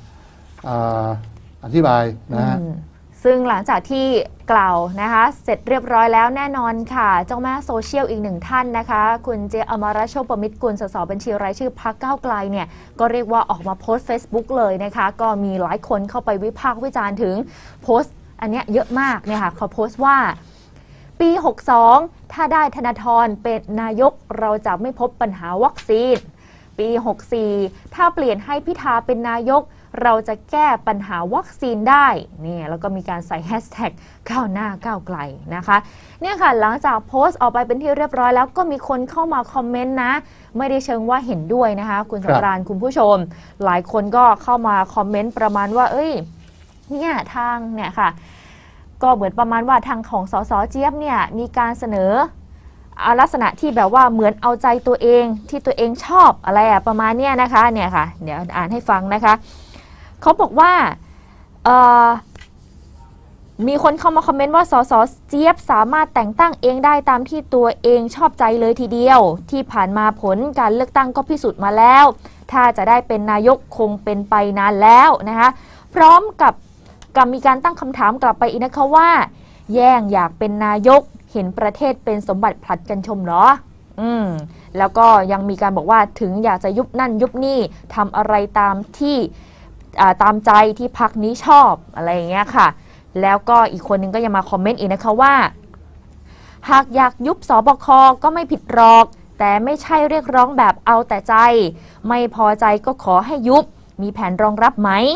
อธิบายนะฮะซึ่งหลังจากที่กล่าวนะคะเสร็จเรียบร้อยแล้วแน่นอนค่ะเจ้าแม่โซเชียลอีก1 ท่านนะคะคุณเจอมรโชคประมิตรกุลสสบัญชีรายชื่อพรรคก้าวไกลเนี่ยก็เรียกว่าออกมาโพสต์ Facebook เลยนะคะก็มีหลายคนเข้าไปวิพากษ์วิจารณ์ถึงโพสต์อันนี้เยอะมากเนี่ยค่ะเขาโพสต์ว่าปี62ถ้าได้ธนาธรเป็นนายกเราจะไม่พบปัญหาวัคซีนปี64ถ้าเปลี่ยนให้พิธาเป็นนายกเราจะแก้ปัญหาวัคซีนได้นี่แล้วก็มีการใส่แฮชแท็กก้าวหน้าก้าวไกลนะคะเนี่ยค่ะหลังจากโพสต์ออกไปเป็นที่เรียบร้อยแล้วก็มีคนเข้ามาคอมเมนต์นะไม่ได้เชิงว่าเห็นด้วยนะคะคุณสำราญคุณผู้ชมหลายคนก็เข้ามาคอมเมนต์ประมาณว่าเนี่ยทางเนี่ยค่ะก็เหมือนประมาณว่าทางของสสเจี๊ยบเนี่ยมีการเสนอลักษณะที่แบบว่าเหมือนเอาใจตัวเองที่ตัวเองชอบอะไรประมาณเนี้ยนะคะเนี่ยค่ะเดี๋ยวอ่านให้ฟังนะคะเขาบอกว่ามีคนเข้ามาคอมเมนต์ว่าสสเจี๊ยบสามารถแต่งตั้งเองได้ตามที่ตัวเองชอบใจเลยทีเดียวที่ผ่านมาผลการเลือกตั้งก็พิสูจน์มาแล้วถ้าจะได้เป็นนายกคงเป็นไปนานแล้วนะคะพร้อมกับมีการตั้งคำถามกลับไปอีกนะคะว่าแย่งอยากเป็นนายกเห็นประเทศเป็นสมบัติผลัดกันชมเหรอแล้วก็ยังมีการบอกว่าถึงอยากจะยุบนั่นยุบนี่ทำอะไรตามใจที่พรรคนี้ชอบอะไรอย่างเงี้ยค่ะแล้วก็อีกคนนึงก็ยังมาคอมเมนต์อีกนะคะว่าหากอยากยุบสบคก็ไม่ผิดหรอกแต่ไม่ใช่เรียกร้องแบบเอาแต่ใจไม่พอใจก็ขอให้ยุบมีแผนรองรับไหม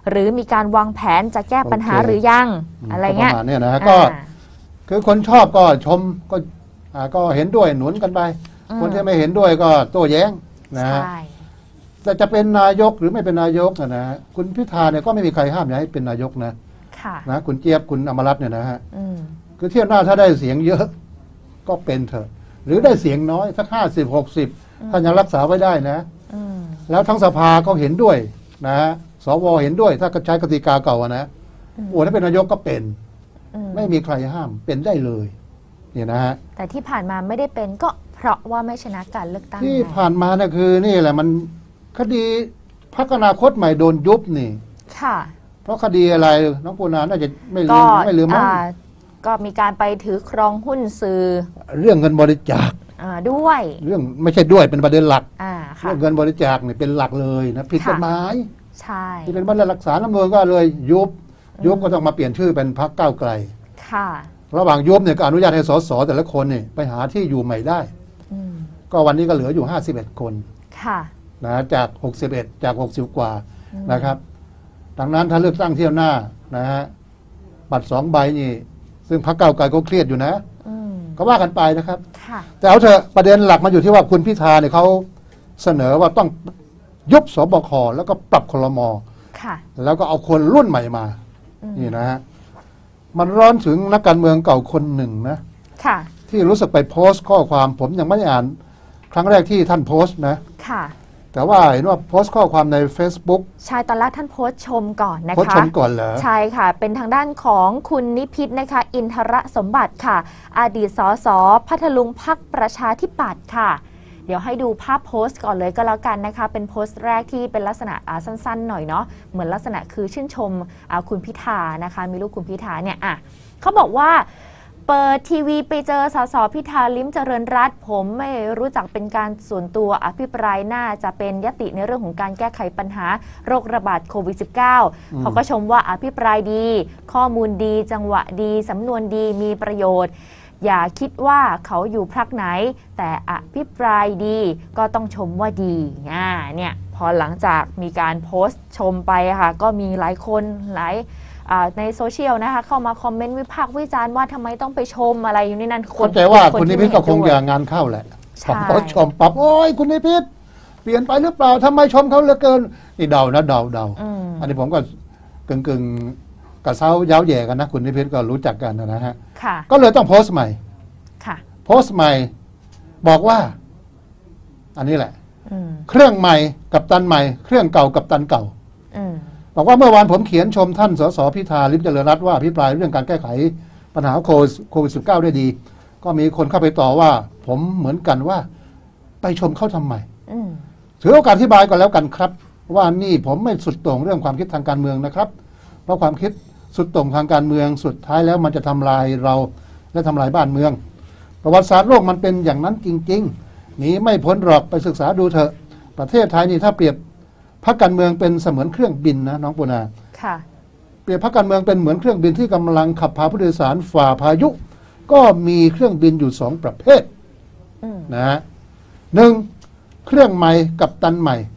หรือมีการวางแผนจะแก้ปัญหาหรือยังอะไรเงี้ยประมาณนี้นะฮะก็คือคนชอบก็ชมก็เห็นด้วยหนุนกันไปคนที่ไม่เห็นด้วยก็โต้แย้งนะฮะแต่จะเป็นนายกหรือไม่เป็นนายกนะฮะคุณพิธาเนี่ยก็ไม่มีใครห้ามอยากให้เป็นนายกนะนะคุณเจี๊ยบคุณอมรรัตน์เนี่ยนะฮะคือเที่ยวหน้าถ้าได้เสียงเยอะก็เป็นเถอะหรือได้เสียงน้อยสัก50-60ท่านยังรักษาไว้ได้นะแล้วทั้งสภาก็เห็นด้วยนะฮะสวเห็นด้วยถ้าใช้กติกาเก่านะโอ้ถ้าเป็นนายกก็เป็นไม่มีใครห้ามเป็นได้เลยเนี่ยนะฮะแต่ที่ผ่านมาไม่ได้เป็นก็เพราะว่าไม่ชนะการเลือกตั้งที่ผ่านมานะคือนี่แหละมันคดีพรรคอนาคตใหม่โดนยุบนี่ค่ะเพราะคดีอะไรน้องปูนาน่าจะไม่ลืมมั้งก็มีการไปถือครองหุ้นสื่อเรื่องเงินบริจาคด้วยเรื่องไม่ใช่ด้วยเป็นประเด็นหลักเรื่องเงินบริจาคเนี่ยเป็นหลักเลยนะผิดกฎหมายใช่ที่เป็นบรรทัดหลักฐานรัฐธรรมนูญก็เลยยุบก็ต้องมาเปลี่ยนชื่อเป็นพรรคก้าวไกลค่ะระหว่างยุบเนี่ยก็อนุญาตให้สสแต่ละคนเนี่ยไปหาที่อยู่ใหม่ได้ก็วันนี้ก็เหลืออยู่51คนค่ะนะจาก61จาก60กว่านะครับดังนั้นถ้าเลือกตั้งเที่ยวหน้านะฮะบัตร2ใบนี่ซึ่งพรรคก้าวไกลก็เครียดอยู่นะก็ว่ากันไปนะครับแต่เอาเถอะประเด็นหลักมาอยู่ที่ว่าคุณพิธาเนี่ยเขาเสนอว่าต้องยุบสบคแล้วก็ปรับครม.แล้วก็เอาคนรุ่นใหม่มานี่นะฮะมันร้อนถึงนักการเมืองเก่าคนหนึ่งนะที่รู้สึกไปโพสต์ข้อความผมยังไม่ได้อ่านครั้งแรกที่ท่านโพสต์นะแต่ว่าเห็นว่าโพสต์ข้อความใน Facebook ใช่ตอนแรกท่านโพสต์ชมก่อนนะคะโพสต์ชมก่อนเหรอใช่ค่ะเป็นทางด้านของคุณนิพิษนะคะอินทรสมบัติค่ะอดีตสสพัทลุงพรรคประชาธิปัตย์ค่ะเดี๋ยวให้ดูภาพโพสต์ก่อนเลยก็แล้วกันนะคะเป็นโพสต์แรกที่เป็นลักษณะสั้นๆหน่อยเนาะเหมือนลักษณะคือชื่นชมคุณพิธานะคะมีลูกคุณพิธาเนี่ยเขาบอกว่าเปิดทีวีไปเจอสสพิธาลิ้มเจริญรัตน์ผมไม่รู้จักเป็นการส่วนตัวอภิปรายน่าจะเป็นยติในเรื่องของการแก้ไขปัญหาโรคระบาดโควิด -19 เขาก็ชมว่าอภิปรายดีข้อมูลดีจังหวะดีสำนวนดีมีประโยชน์อย่าคิดว่าเขาอยู่พรรคไหนแต่อภิปรายดีก็ต้องชมว่าดีเนี่ยพอหลังจากมีการโพสต์ชมไปค่ะก็มีหลายคนหลายในโซเชียลนะคะเข้ามาคอมเมนต์วิพากษ์วิจารณ์ว่าทำไมต้องไปชมอะไรอยู่ในนั้นคนใจว่าคุณนิพิษก็คงอย่างงานเข้าแหละผมก็ชมปั๊บโอ้ยคุณนิพิษเปลี่ยนไปหรือเปล่าทำไมชมเขาเหลือเกินนี่เดานะเดาอันนี้ผมก็กึ่งกระเซ้าเย้าแย่กันนะคุณนิพิษก็รู้จักกันนะฮะก็เลยต้องโพสต์ใหม่โพสต์ใหม่บอกว่าอันนี้แหละเครื่องใหม่กับตันใหม่เครื่องเก่ากับตันเก่าบอกว่าเมื่อวานผมเขียนชมท่านสสพิธาลิ้มเจริญรัตน์ว่าอภิปรายเรื่องการแก้ไขปัญหาโควิด -19 ได้ดีก็มีคนเข้าไปต่อว่าผมเหมือนกันว่าไปชมเขาทำไมถือโอกาสอธิบายก่อนแล้วกันครับว่านี่ผมไม่สุดโต่งเรื่องความคิดทางการเมืองนะครับเพราะความคิดสุดโต่งทางการเมืองสุดท้ายแล้วมันจะทำลายเราและทำลายบ้านเมืองประวัติศาสตร์โลกมันเป็นอย่างนั้นจริงๆหนีไม่พ้นหรอกไปศึกษาดูเถอะประเทศไทยนี่ถ้าเปรียบพรรคการเมืองเป็นเสมือนเครื่องบินนะน้องปูนาเปรียบพรรคการเมืองเป็นเหมือนเครื่องบินที่กำลังขับพาผู้โดยสารฝ่าพายุก็มีเครื่องบินอยู่2ประเภทนะฮะ1เครื่องใหม่กับตันใหม่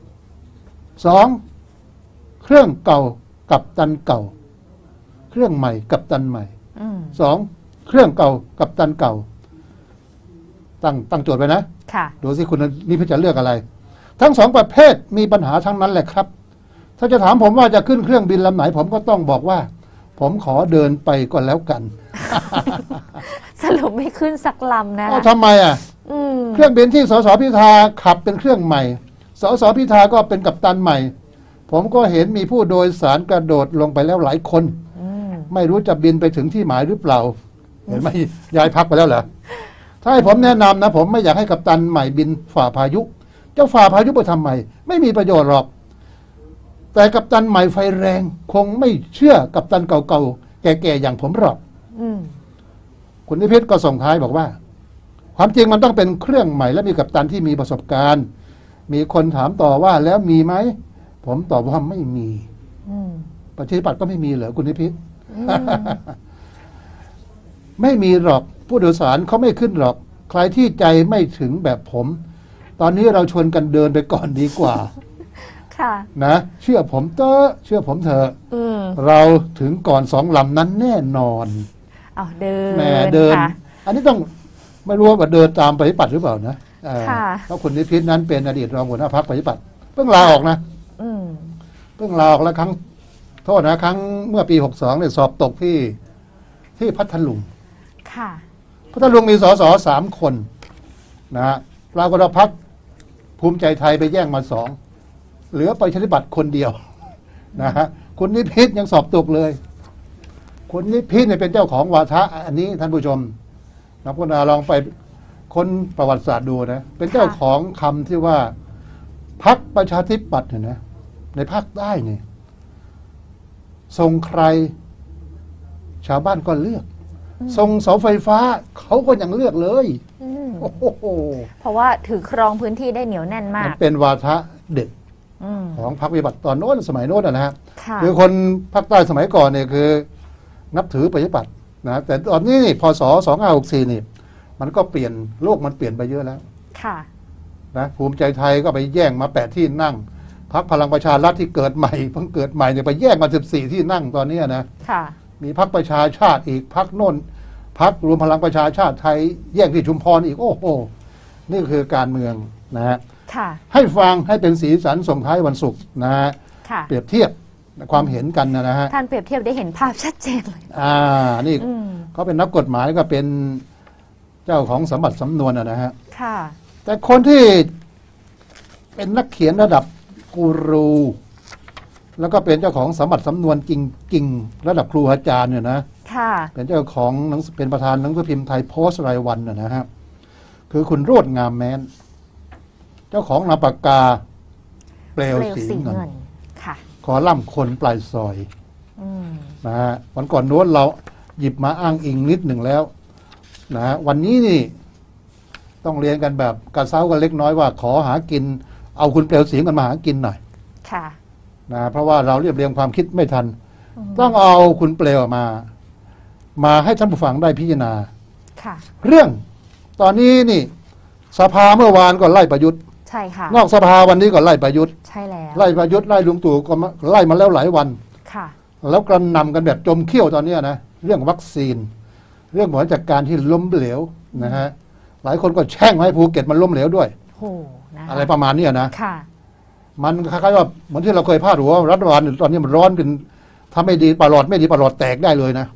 2เครื่องเก่ากับตันเก่าเครื่องใหม่กับตันใหม่2เครื่องเก่ากับตันเก่าตั้งโจทย์ไว้นะดูสิคุณนี่พี่จะเลือกอะไรทั้ง2ประเภทมีปัญหาทั้งนั้นแหละครับถ้าจะถามผมว่าจะขึ้นเครื่องบินลำไหนผมก็ต้องบอกว่าผมขอเดินไปก่อนแล้วกันสรุปไม่ขึ้นสักลำนะทำไมเครื่องบินที่สสพิธาขับเป็นเครื่องใหม่สสพิธาก็เป็นกัปตันใหม่ผมก็เห็นมีผู้โดยสารกระโดดลงไปแล้วหลายคนไม่รู้จะบินไปถึงที่หมายหรือเปล่าเห็นไหมย้ายพักไปแล้วเหรอถ้าให้ผมแนะนำนะผมไม่อยากให้กัปตันใหม่บินฝ่าพายุจะฝ่าพายุไปทำไมไม่มีประโยชน์หรอกแต่กัปตันใหม่ไฟแรงคงไม่เชื่อกัปตันเก่าๆแก่ๆอย่างผมหรอกคุณนิพิษก็ส่งท้ายบอกว่าความจริงมันต้องเป็นเครื่องใหม่และมีกัปตันที่มีประสบการณ์มีคนถามต่อว่าแล้วมีไหมผมตอบว่าไม่มีประชาธิปัตย์ก็ไม่มีเหรอคุณนิพิษ ไม่มีหรอกผู้โดยสารเขาไม่ขึ้นหรอกใครที่ใจไม่ถึงแบบผมตอนนี้เราชวนกันเดินไปก่อนดีกว่าค่ะนะเชื่อผมเถอะเราถึงก่อน2 ลำนั้นแน่นอนเอาเดินแหมเดินอันนี้ต้องไม่รู้ว่าเดินตามประชาธิปัตย์หรือเปล่านะเพราะคุณนิพิษนั้นเป็นอดีตรองหัวหน้าพรรคประชาธิปัตย์เพิ่งลาออกนะเพิ่งลาออกแล้วครั้งโทษนะครั้งเมื่อปี62เนี่ยสอบตกที่พัทลุงพัทลุงมีสส3 คนนะฮะปรากฏว่าพรรคภูมิใจไทยไปแย่งมา2เหลือประชาธิปัตย์คนเดียวนะฮะคุณนิพิษยังสอบตกเลยคุณนิพิษเนี่ยเป็นเจ้าของวาทะอันนี้ท่านผู้ชมนักพนาลองไปค้นประวัติศาสตร์ดูนะเป็นเจ้าของคำที่ว่าพรรคประชาธิปัตย์เนี่ยนะในภาคใต้เนี่ยทรงใครชาวบ้านก็เลือกทรงเสาไฟฟ้าเขาก็ยังเลือกเลยโอ้โหเพราะว่าถือครองพื้นที่ได้เหนียวแน่นมากเป็นวาทะเด็ดของพรรคปฏิบัติตอนโน้นสมัยโน้นนะฮะคือคนภาคใต้สมัยก่อนเนี่ยคือนับถือปฏิบัตินะแต่ตอนนี้พศ2564นี่มันก็เปลี่ยนโลกมันเปลี่ยนไปเยอะแล้วนะภูมิใจไทยก็ไปแย่งมา8 ที่นั่งพรรคพลังประชารัฐที่เกิดใหม่เพิ่งเกิดใหม่เนี่ยไปแย่งมา14 ที่นั่งตอนนี้นะมีพรรคประชาชาติอีกพรรคโน่นพรรครวมพลังประชาชาติไทยแย่งที่ชุมพรอีกโอ้โหนี่คือการเมืองนะฮะให้ฟังให้เป็นสีสันส่งท้ายวันศุกร์นะฮะเปรียบเทียบความเห็นกันนะฮะท่านเปรียบเทียบได้เห็นภาพชัดเจนเลยนี่เขาเป็นนักกฎหมายก็เป็นเจ้าของสมบัติสำนวนนะฮะแต่คนที่เป็นนักเขียนระดับกูรูแล้วก็เป็นเจ้าของสมบัติสำนวนจริงๆระดับครูอาจารย์เนี่ยนะเป็นเจ้าของเป็นประธานหนังสือพิมพ์ไทยโพสต์รายวันนะฮะคือคุณโรจน์งามแม้นเจ้าของนามปากกาเปลวสีเงินคอลัมน์คนปลายซอยนะฮะวันก่อนโน้นเราหยิบมาอ้างอิงนิดหนึ่งแล้วนะฮะวันนี้นี่ต้องเรียนกันแบบกระเซ้ากันเล็กน้อยว่าขอหากินเอาคุณเปลวสีกันมาหากินหน่อยนะเพราะว่าเราเรียบเรียงความคิดไม่ทันต้องเอาคุณเปลวมาให้ท่านผู้ฟังได้พิจารณาเรื่องตอนนี้นี่สภาเมื่อวานก็ไล่ประยุทธ์ใช่ค่ะนอกสภาวันนี้ก็ไล่ประยุทธ์ใช่แล้วไล่ประยุทธ์ไล่ลุงตู่ก็ไล่มาแล้วหลายวันแล้วกระหน่ำกันแบบจมเขี้ยวตอนนี้นะเรื่องวัคซีนเรื่องบริหารจัดการที่ล้มเหลวนะฮะหลายคนก็แช่งให้ภูเก็ตมันล้มเหลวด้วยอะไรประมาณนี้นะมันคล้ายๆว่าเหมือนที่เราเคยพาดหัวรัฐบาลตอนนี้มันร้อนเป็นทำไม่ดีปลอดไม่ดีปลอดแตกได้เลยนะ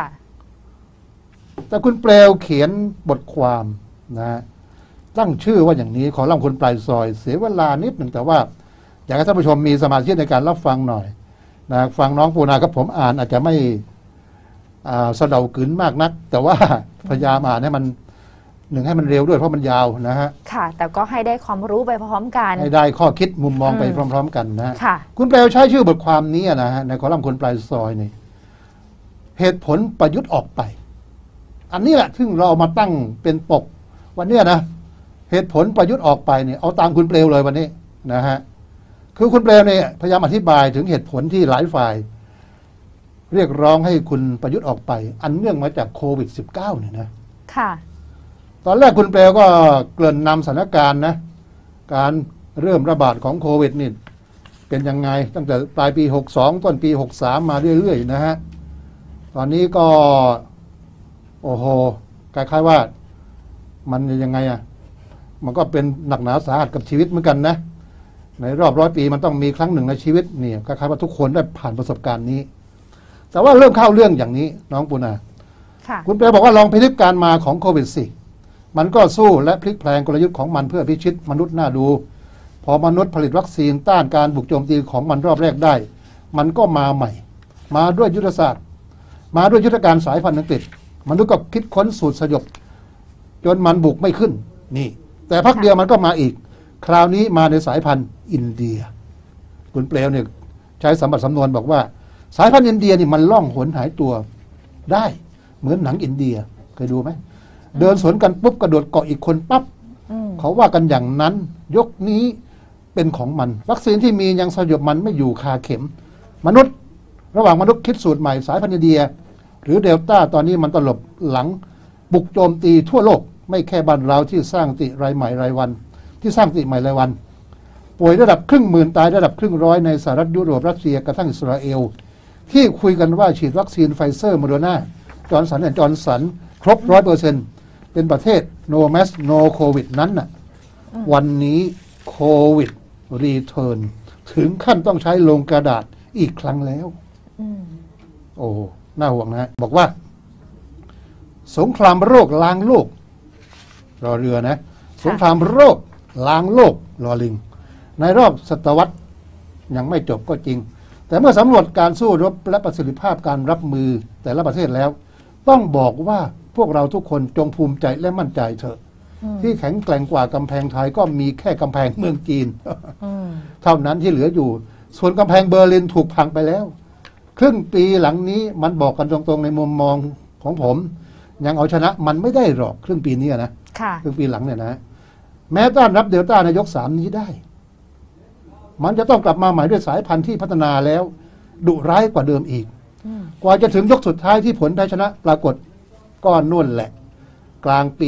แต่คุณเปลวเขียนบทความนะตั้งชื่อว่าอย่างนี้ขอเล่าคนปลายซอยเสียเวลานิดหนึ่งแต่ว่าอยากให้ท่านผู้ชมมีสมาธิในการรับฟังหน่อยนะฟังน้องปูนากับผมอ่านอาจจะไม่สะเดากึ๋นมากนักแต่ว่าพยายามอ่านให้มันให้มันเร็วด้วยเพราะมันยาวนะฮะแต่ก็ให้ได้ความรู้ไปพร้อมกันให้ได้ข้อคิดมุมมองไปพร้อมๆกันนะคุณเปลวใช้ชื่อบทความนี้นะฮะในคอลัมน์คนปลายซอยนี่เหตุผลประยุทธ์ออกไปอันนี้แหละซึ่งเรามาตั้งเป็นปกวันนี้นะเหตุผลประยุทธ์ออกไปเนี่ยเอาตามคุณเปลวเลยวันนี้นะฮะคือคุณเปลวเนี่ยพยายามอธิบายถึงเหตุผลที่หลายฝ่ายเรียกร้องให้คุณประยุทธ์ออกไปอันเนื่องมาจากโควิด -19 เนี่ยนะตอนแรกคุณเปลวก็เกริ่นนำสถานการณ์นะการเริ่มระบาดของโควิดนี่เป็นยังไงตั้งแต่ปลายปี62ต้นปี63มาเรื่อยๆนะฮะตอนนี้ก็โอ้โหคล้ายๆว่ามันยังไงมันก็เป็นหนักหนาสาหัสกับชีวิตเหมือนกันนะในรอบ100 ปีมันต้องมีครั้งหนึ่งในชีวิตนี่คล้ายๆว่าทุกคนได้ผ่านประสบการณ์นี้แต่ว่าเริ่มเข้าเรื่องอย่างนี้น้องปุณาคุณเปลบอกว่าลองพิจารณาการมาของโควิดสิมันก็สู้และพลิกแพลงกลยุทธ์ของมันเพื่อพิชิตมนุษย์น่าดูพอมนุษย์ผลิตวัคซีนต้านการบุกโจมตีของมันรอบแรกได้มันก็มาใหม่มาด้วยยุทธศาสตร์มาด้วยยุทธการสายพันธุ์อังกฤษมนุษย์ก็คิดค้นสูตรสยบจนมันบุกไม่ขึ้นนี่แต่พักเดียวมันก็มาอีกคราวนี้มาในสายพันธุ์อินเดียคุณเปลวเนี่ยใช้สมบัติสำนวนบอกว่าสายพันธุ์อินเดียนี่มันล่องหนหายตัวได้เหมือนหนังอินเดียเคยดูไหมเดินสวนกันปุ๊บกระโดดเกาะอีกคนปั๊บเขาว่ากันอย่างนั้นยกนี้เป็นของมันวัคซีนที่มียังสยบมันไม่อยู่คาเข็มมนุษย์ระหว่างมนุษย์คิดสูตรใหม่สายพันธุ์อินเดียหรือเดลต้าตอนนี้มันตลบหลังบุกโจมตีทั่วโลกไม่แค่บ้านเราที่สร้างติรายใหม่รายวันที่สร้างติใหม่รายวันป่วยระดับครึ่งหมื่นตายระดับครึ่งร้อยในสหรัฐยุโรปรัสเซียกระทั่งอิสราเอลที่คุยกันว่าฉีดวัคซีนไฟเซอร์โมเดอร์นาจอร์นสันและจอร์นสันครบ 100% เป็นประเทศ no mask no covid นั้นน่ะวันนี้โควิดรีเทิร์นถึงขั้นต้องใช้ลงกระดาษอีกครั้งแล้วโอ้น่าห่วงนะบอกว่าสงครามโรคล้างโลกรอเรือนะสงครามโรคล้างโลกรอลิงในรอบศตวรรษยังไม่จบก็จริงแต่เมื่อสำรวจการสู้รบและประสิทธิภาพการรับมือแต่ละประเทศแล้วต้องบอกว่าพวกเราทุกคนจงภูมิใจและมั่นใจเถอะที่แข็งแกร่งกว่ากำแพงไทยก็มีแค่กำแพงเมืองจีนเท่านั้นที่เหลืออยู่ส่วนกำแพงเบอร์ลินถูกพังไปแล้วครึ่งปีหลังนี้มันบอกกันตรงๆในมุมมองของผมยังเอาชนะมันไม่ได้หรอกครึ่งปีนี้นะครึ่งปีหลังเนี่ยนะแม้ต้านรับเดลต้าในยก3นี้ได้มันจะต้องกลับมาใหม่ด้วยสายพันธุ์ที่พัฒนาแล้วดุร้ายกว่าเดิมอีกกว่าจะถึงยกสุดท้ายที่ผลแพ้ชนะปรากฏก็นู่นแหละกลางปี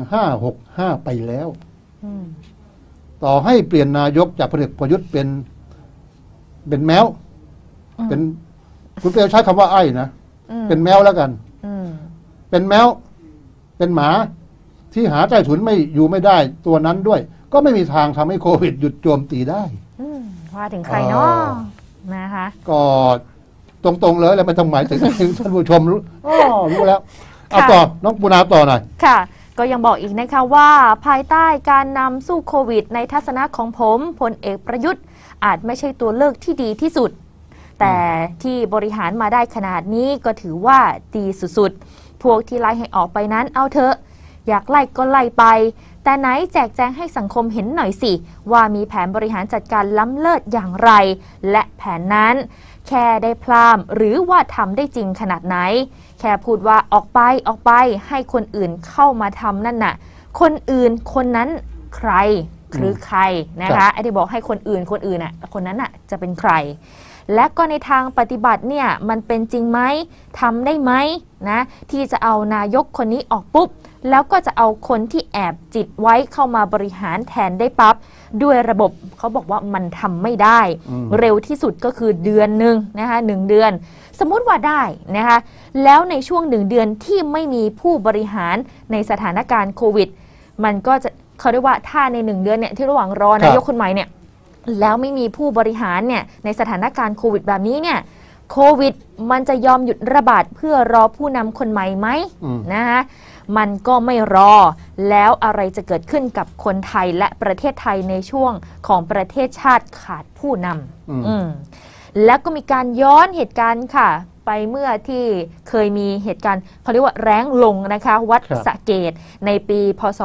2565ไปแล้วต่อให้เปลี่ยนนายกจากพลเอกประยุทธ์เป็นแมวเป็นคุณเปรมใช้คำว่าไอ้นะเป็นแมวแล้วกันเป็นแมวเป็นหมาที่หาใต้ถุนไม่อยู่ไม่ได้ตัวนั้นด้วยก็ไม่มีทางทำให้โควิดหยุดโจมตีได้ว่าถึงใครเนาะนะคะก็ตรงๆเลยแล้วไม่ต้องหมายถึงท่านผู้ชมรู้แล้วเอาต่อน้องปูนาต่อหน่อยค่ะก็ยังบอกอีกนะคะว่าภายใต้การนำสู้โควิดในทัศนะของผมพลเอกประยุทธ์อาจไม่ใช่ตัวเลือกที่ดีที่สุดแต่ที่บริหารมาได้ขนาดนี้ก็ถือว่าดีสุดๆพวกที่ไล่ให้ออกไปนั้นเอาเถอะอยากไล่ก็ไล่ไปแต่ไหนแจกแจงให้สังคมเห็นหน่อยสิว่ามีแผนบริหารจัดการล้ำเลิศอย่างไรและแผนนั้นแค่ได้พลามหรือว่าทำได้จริงขนาดไหนแค่พูดว่าออกไปให้คนอื่นเข้ามาทำนั่นน่ะคนอื่นคนนั้นใครหรือใครนะคะไอ้ที่บอกให้คนอื่นน่ะคนนั้นน่ะจะเป็นใครและก็ในทางปฏิบัติเนี่ยมันเป็นจริงไหมทำได้ไหมนะที่จะเอานายกคนนี้ออกปุ๊บแล้วก็จะเอาคนที่แอบจิตไว้เข้ามาบริหารแทนได้ปั๊บด้วยระบบเขาบอกว่ามันทำไม่ได้เร็วที่สุดก็คือเดือนหนึ่งนะคะ1 เดือนสมมุติว่าได้นะคะแล้วในช่วง1 เดือนที่ไม่มีผู้บริหารในสถานการณ์โควิดมันก็จะเขาเรียกว่าถ้าใน1 เดือนเนี่ยที่ระหว่างรอนายกคนใหม่เนี่ยแล้วไม่มีผู้บริหารเนี่ยในสถานการณ์โควิดแบบนี้เนี่ยโควิดมันจะยอมหยุดระบาดเพื่อรอผู้นำคนใหม่ไหมนะคะมันก็ไม่รอแล้วอะไรจะเกิดขึ้นกับคนไทยและประเทศไทยในช่วงของประเทศชาติขาดผู้นำแล้วก็มีการย้อนเหตุการณ์ค่ะไปเมื่อที่เคยมีเหตุการณ์เขาเรียกว่าแร้งลงนะคะวัดสะเกษในปีพศ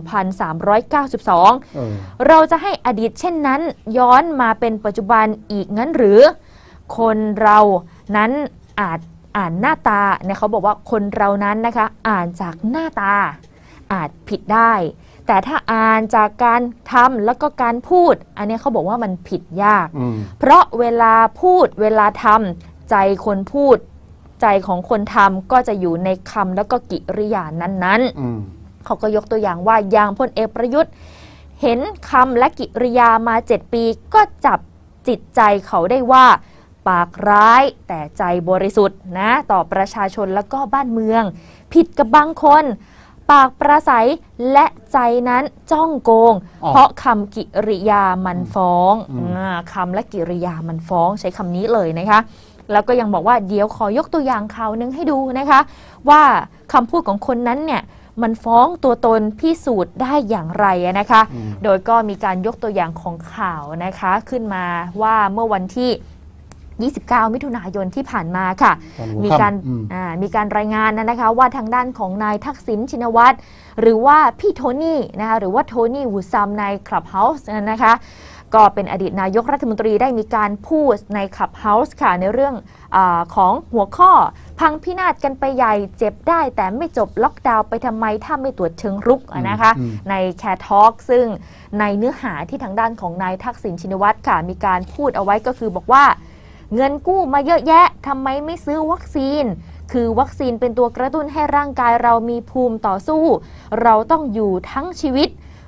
2392เราจะให้อดีตเช่นนั้นย้อนมาเป็นปัจจุบันอีกงั้นหรือคนเรานั้นอ่านหน้าตาเนี่ยเขาบอกว่าคนเรานั้นนะคะอ่านจากหน้าตาอาจผิดได้แต่ถ้าอ่านจากการทำแล้วก็การพูดอันนี้เขาบอกว่ามันผิดยากเพราะเวลาพูดเวลาทำใจคนพูดใจของคนทำก็จะอยู่ในคำแล้วก็กิริยานั้นๆเขาก็ยกตัวอย่างว่าอย่างพลเอกประยุทธ์เห็นคำและกิริยามา7 ปีก็จับจิตใจเขาได้ว่าปากร้ายแต่ใจบริสุทธิ์นะต่อประชาชนแล้วก็บ้านเมืองผิดกับบางคนปากประสัยและใจนั้นจ้องโกงเพราะคำกิริยามันฟ้องคำและกิริยามันฟ้องใช้คำนี้เลยนะคะแล้วก็ยังบอกว่าเดี๋ยวขอยกตัวอย่างข่าวนึงให้ดูนะคะว่าคำพูดของคนนั้นเนี่ยมันฟ้องตัวตนพิสูจน์ได้อย่างไรนะคะโดยก็มีการยกตัวอย่างของข่าวนะคะขึ้นมาว่าเมื่อวันที่29 มิถุนายนที่ผ่านมาค่ะมีการรายงานนะคะว่าทางด้านของนายทักษิณชินวัตรหรือว่าพี่โทนี่นะคะหรือว่าโทนี่วูดซัมในคลับเฮาส์นะคะก็เป็นอดีตนายกรัฐมนตรีได้มีการพูดในคลับเฮาส์ค่ะในเรื่องของหัวข้อพังพินาศกันไปใหญ่เจ็บได้แต่ไม่จบล็อกดาวน์ไปทำไมถ้าไม่ตรวจเชิงรุกนะคะในแคร์ทอล์กซึ่งในเนื้อหาที่ทางด้านของนายทักษิณชินวัตรค่ะมีการพูดเอาไว้ก็คือบอกว่าเงินกู้มาเยอะแยะทำไมไม่ซื้อวัคซีนคือวัคซีนเป็นตัวกระตุ้นให้ร่างกายเรามีภูมิต่อสู้เราต้องอยู่ทั้งชีวิต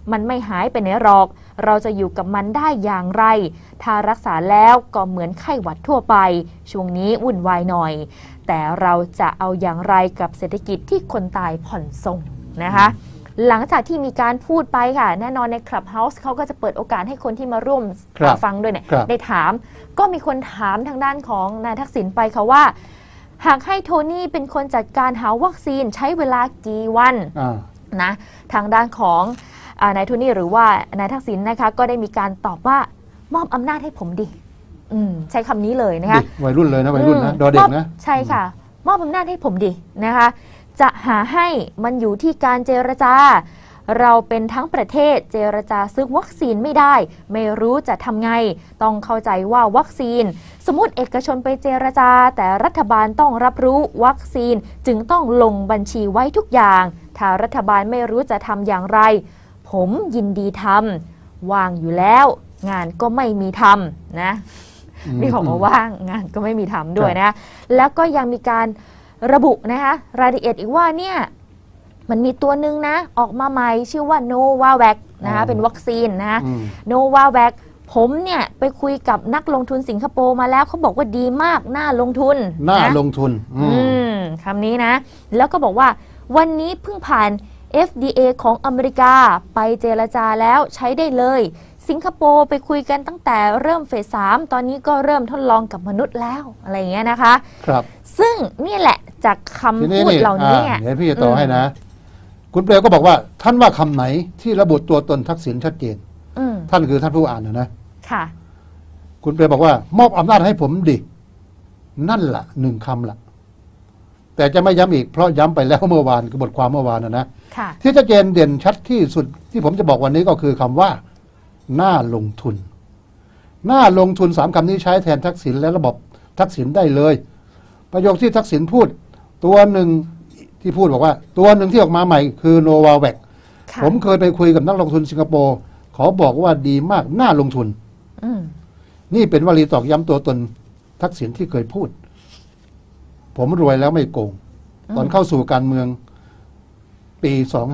มันไม่หายไปไหนหรอกเราจะอยู่กับมันได้อย่างไรถ้ารักษาแล้วก็เหมือนไข้หวัดทั่วไปช่วงนี้วุ่นวายหน่อยแต่เราจะเอาอย่างไรกับเศรษฐกิจที่คนตายผ่อนส่งนะคะหลังจากที่มีการพูดไปค่ะแน่นอนใน Clubhouse เขาก็จะเปิดโอกาสให้คนที่มาร่วมฟังด้วยเนี่ยได้ถามก็มีคนถามทางด้านของนายทักษิณไปค่ะว่าหากให้โทนี่เป็นคนจัดการหาวัคซีนใช้เวลากี่วันนะทางด้านของนายโทนี่หรือว่านายทักษิณนะคะก็ได้มีการตอบว่ามอบอำนาจให้ผมดิใช้คำนี้เลยนะคะวัยรุ่นเลยนะวัยรุ่นนะดอเด็กนะใช่ค่ะมอบอำนาจให้ผมดินะคะจะหาให้มันอยู่ที่การเจรจาเราเป็นทั้งประเทศเจรจาซื้อวัคซีนไม่ได้ไม่รู้จะทำไงต้องเข้าใจว่าวัคซีนสมมติเอกชนไปเจรจาแต่รัฐบาลต้องรับรู้วัคซีนจึงต้องลงบัญชีไว้ทุกอย่างถ้ารัฐบาลไม่รู้จะทำอย่างไรผมยินดีทำว่างอยู่แล้วงานก็ไม่มีทำนะมีของมาว่างงานก็ไม่มีทำด้วยนะแล้วก็ยังมีการระบุนะคะรายละเอียดอีกว่าเนี่ยมันมีตัวหนึ่งนะออกมาใหม่ชื่อว่า Novavax นะคะเป็นวัคซีนนะ Novavax ผมเนี่ยไปคุยกับนักลงทุนสิงคโปร์มาแล้วเขาบอกว่าดีมากน่าลงทุนลงทุนคำนี้นะแล้วก็บอกว่าวันนี้เพิ่งผ่าน FDA ของอเมริกาไปเจรจาแล้วใช้ได้เลยสิงคโปร์ไปคุยกันตั้งแต่เริ่มเฟส 3ตอนนี้ก็เริ่มทดลองกับมนุษย์แล้วอะไรอย่างเงี้ยนะคะครับซึ่งนี่แหละจากคำพูดเหล่านี้เดี๋ยวพี่จะต่อให้นะคุณเปลวก็บอกว่าท่านว่าคำไหนที่ระบุตัวตนทักษิณชัดเจนท่านคือท่านผู้อ่านนะค่ะคุณเปลวบอกว่ามอบอำนาจให้ผมดินั่นล่ะ1คำล่ะแต่จะไม่ย้ำอีกเพราะย้ำไปแล้วเมื่อวานคือบทความเมื่อวานนะที่ชัดเจนเด่นชัดที่สุดที่ผมจะบอกวันนี้ก็คือคำว่าน่าลงทุนน่าลงทุน3คำนี้ใช้แทนทักษิณและระบบทักษิณได้เลยประโยคที่ทักษิณพูดตัวหนึ่งที่พูดบอกว่าตัวหนึ่งที่ออกมาใหม่คือ Novavax ผมเคยไปคุยกับนักลงทุนสิงคโปร์ขอบอกว่าดีมากน่าลงทุนนี่เป็นวลีตอกย้ำตัวตนทักษิณที่เคยพูดผมรวยแล้วไม่โกงตอนเข้าสู่การเมืองปี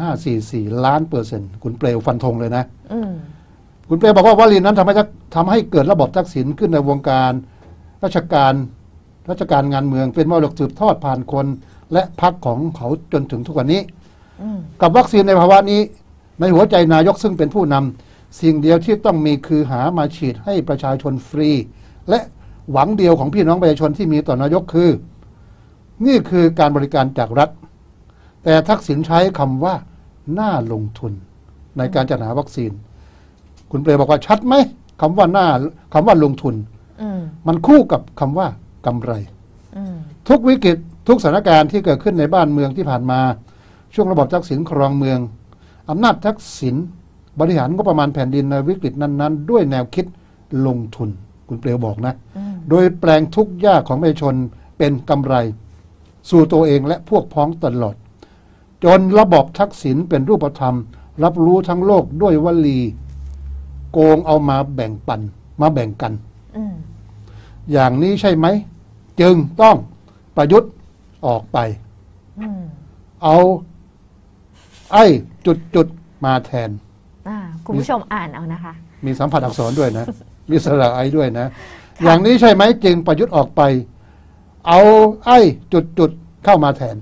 2544ล้านเปอร์เซ็นต์คุณเปลวฟันธงเลยนะคุณเปลวบอกว่าวลีนั้นทำให้เกิดระบบทักษิณขึ้นในวงการราชการงานเมืองเป็นมรดกสืบทอดผ่านคนและพรรคของเขาจนถึงทุกวันนี้กับวัคซีนในภาวะนี้ในหัวใจนายกซึ่งเป็นผู้นำสิ่งเดียวที่ต้องมีคือหามาฉีดให้ประชาชนฟรีและหวังเดียวของพี่น้องประชาชนที่มีต่อนายกคือนี่คือการบริการจากรัฐแต่ทักษิณใช้คำว่าน่าลงทุนในการจัดหาวัคซีนคุณเปรมบอกว่าชัดไหมคำว่าลงทุนมันคู่กับคำว่ากำไรทุกวิกฤตทุกสถานการณ์ที่เกิดขึ้นในบ้านเมืองที่ผ่านมาช่วงระบบทักษิณครองเมืองอำนาจทักษิณบริหารงบประมาณแผ่นดินในวิกฤตนั้นๆด้วยแนวคิดลงทุนคุณเปรมบอกนะโดยแปลงทุกข์ยากของประชาชนเป็นกำไรสู่ตัวเองและพวกพ้องตลอดจนระบบทักษิณเป็นรูปธรรมรับรู้ทั้งโลกด้วยวลีโกงเอามาแบ่งปันมาแบ่งกันอย่างนี้ใช่ไหมจึงต้องประยุทธ์ออกไปเอาไอ้จุดมาแทนคุณผู้ชมอ่านเอานะคะมีสัมผัสอักษรด้วยนะมีสระไอ้ด้วยนะอย่างนี้ใช่ไหมจึงประยุทธ์ออกไปเอาไอ้จุดเข้ามาแทน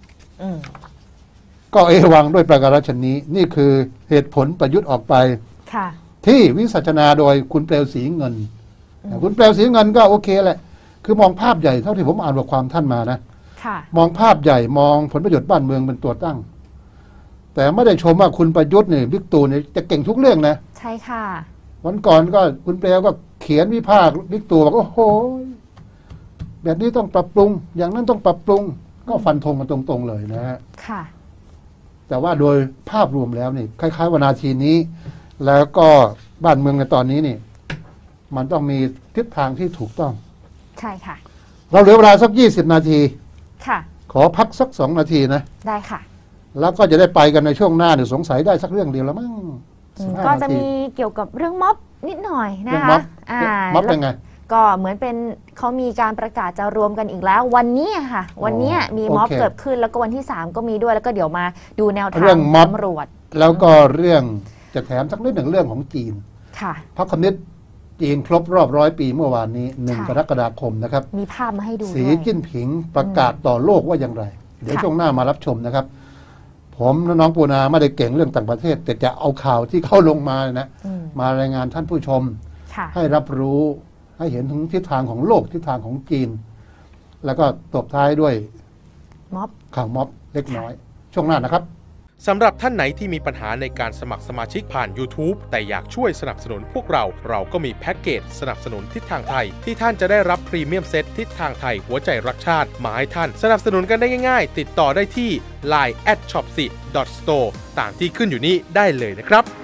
ก็วังด้วยประการฉนี้นี่คือเหตุผลประยุทธ์ออกไปที่วิสัชนาโดยคุณเปลวศรีเงินคุณเปลวศรีเงินก็โอเคแหละคือมองภาพใหญ่เท่าที่ผมอ่านบทความท่านมานะมองภาพใหญ่มองผลประโยชน์บ้านเมืองเป็นตัวตั้งแต่ไม่ได้ชมว่าคุณประยุทธ์เนี่ยบิ๊กตู่เนี่ยจะเก่งทุกเรื่องนะใช่ค่ะวันก่อนก็คุณเปลวก็เขียนวิพากษ์บิ๊กตู่บอกโอ้โหแบบนี้ต้องปรับปรุงอย่างนั้นต้องปรับปรุงก็ฟันธงกันตรงๆเลยนะฮะค่ะแต่ว่าโดยภาพรวมแล้วนี่คล้ายๆว่านาทีนี้แล้วก็บ้านเมืองในตอนนี้นี่มันต้องมีทิศทางที่ถูกต้องใช่ค่ะเราเหลือเวลาสัก20นาทีค่ะขอพักสัก2นาทีนะได้ค่ะแล้วก็จะได้ไปกันในช่วงหน้าเนี่ยสงสัยได้สักเรื่องเดียวแล้วมั้งก็จะมีเกี่ยวกับเรื่องม็อบนิดหน่อยนะคะม็อบเป็นไงก็เหมือนเป็นเขามีการประกาศจะรวมกันอีกแล้ววันนี้ค่ะวันนี้มีม็อบเกิดขึ้นแล้วก็วันที่3ก็มีด้วยแล้วก็เดี๋ยวมาดูแนวทางตำรวจแล้วก็เรื่องจะแถมสักนิดหนึ่งเรื่องของจีนค่ะพรรคคอมมิวนิสต์จีนครบรอบ100 ปีเมื่อวานนี้1 กรกฎาคมนะครับมีภาพมาให้ดูด้วยสีจิ้นผิงประกาศต่อโลกว่าอย่างไร เดี๋ยวช่วงหน้ามารับชมนะครับ ผมและน้องปูนาไม่ได้เก่งเรื่องต่างประเทศ แต่จะเอาข่าวที่เข้าลงมานะมารายงานท่านผู้ชม ให้รับรู้ให้เห็นถึงทิศทางของโลกทิศทางของจีน แล้วก็ตบท้ายด้วยม็อบข่าวม็อบเล็กน้อย ช่วงหน้านะครับสำหรับท่านไหนที่มีปัญหาในการสมัครสมาชิกผ่าน YouTube แต่อยากช่วยสนับสนุนพวกเราก็มีแพ็กเกจสนับสนุนทิศทางไทยที่ท่านจะได้รับพรีเมียมเซตทิศทางไทยหัวใจรักชาติมาให้ท่านสนับสนุนกันได้ง่ายๆติดต่อได้ที่ line@shopsi.store ตามที่ขึ้นอยู่นี้ได้เลยนะครับ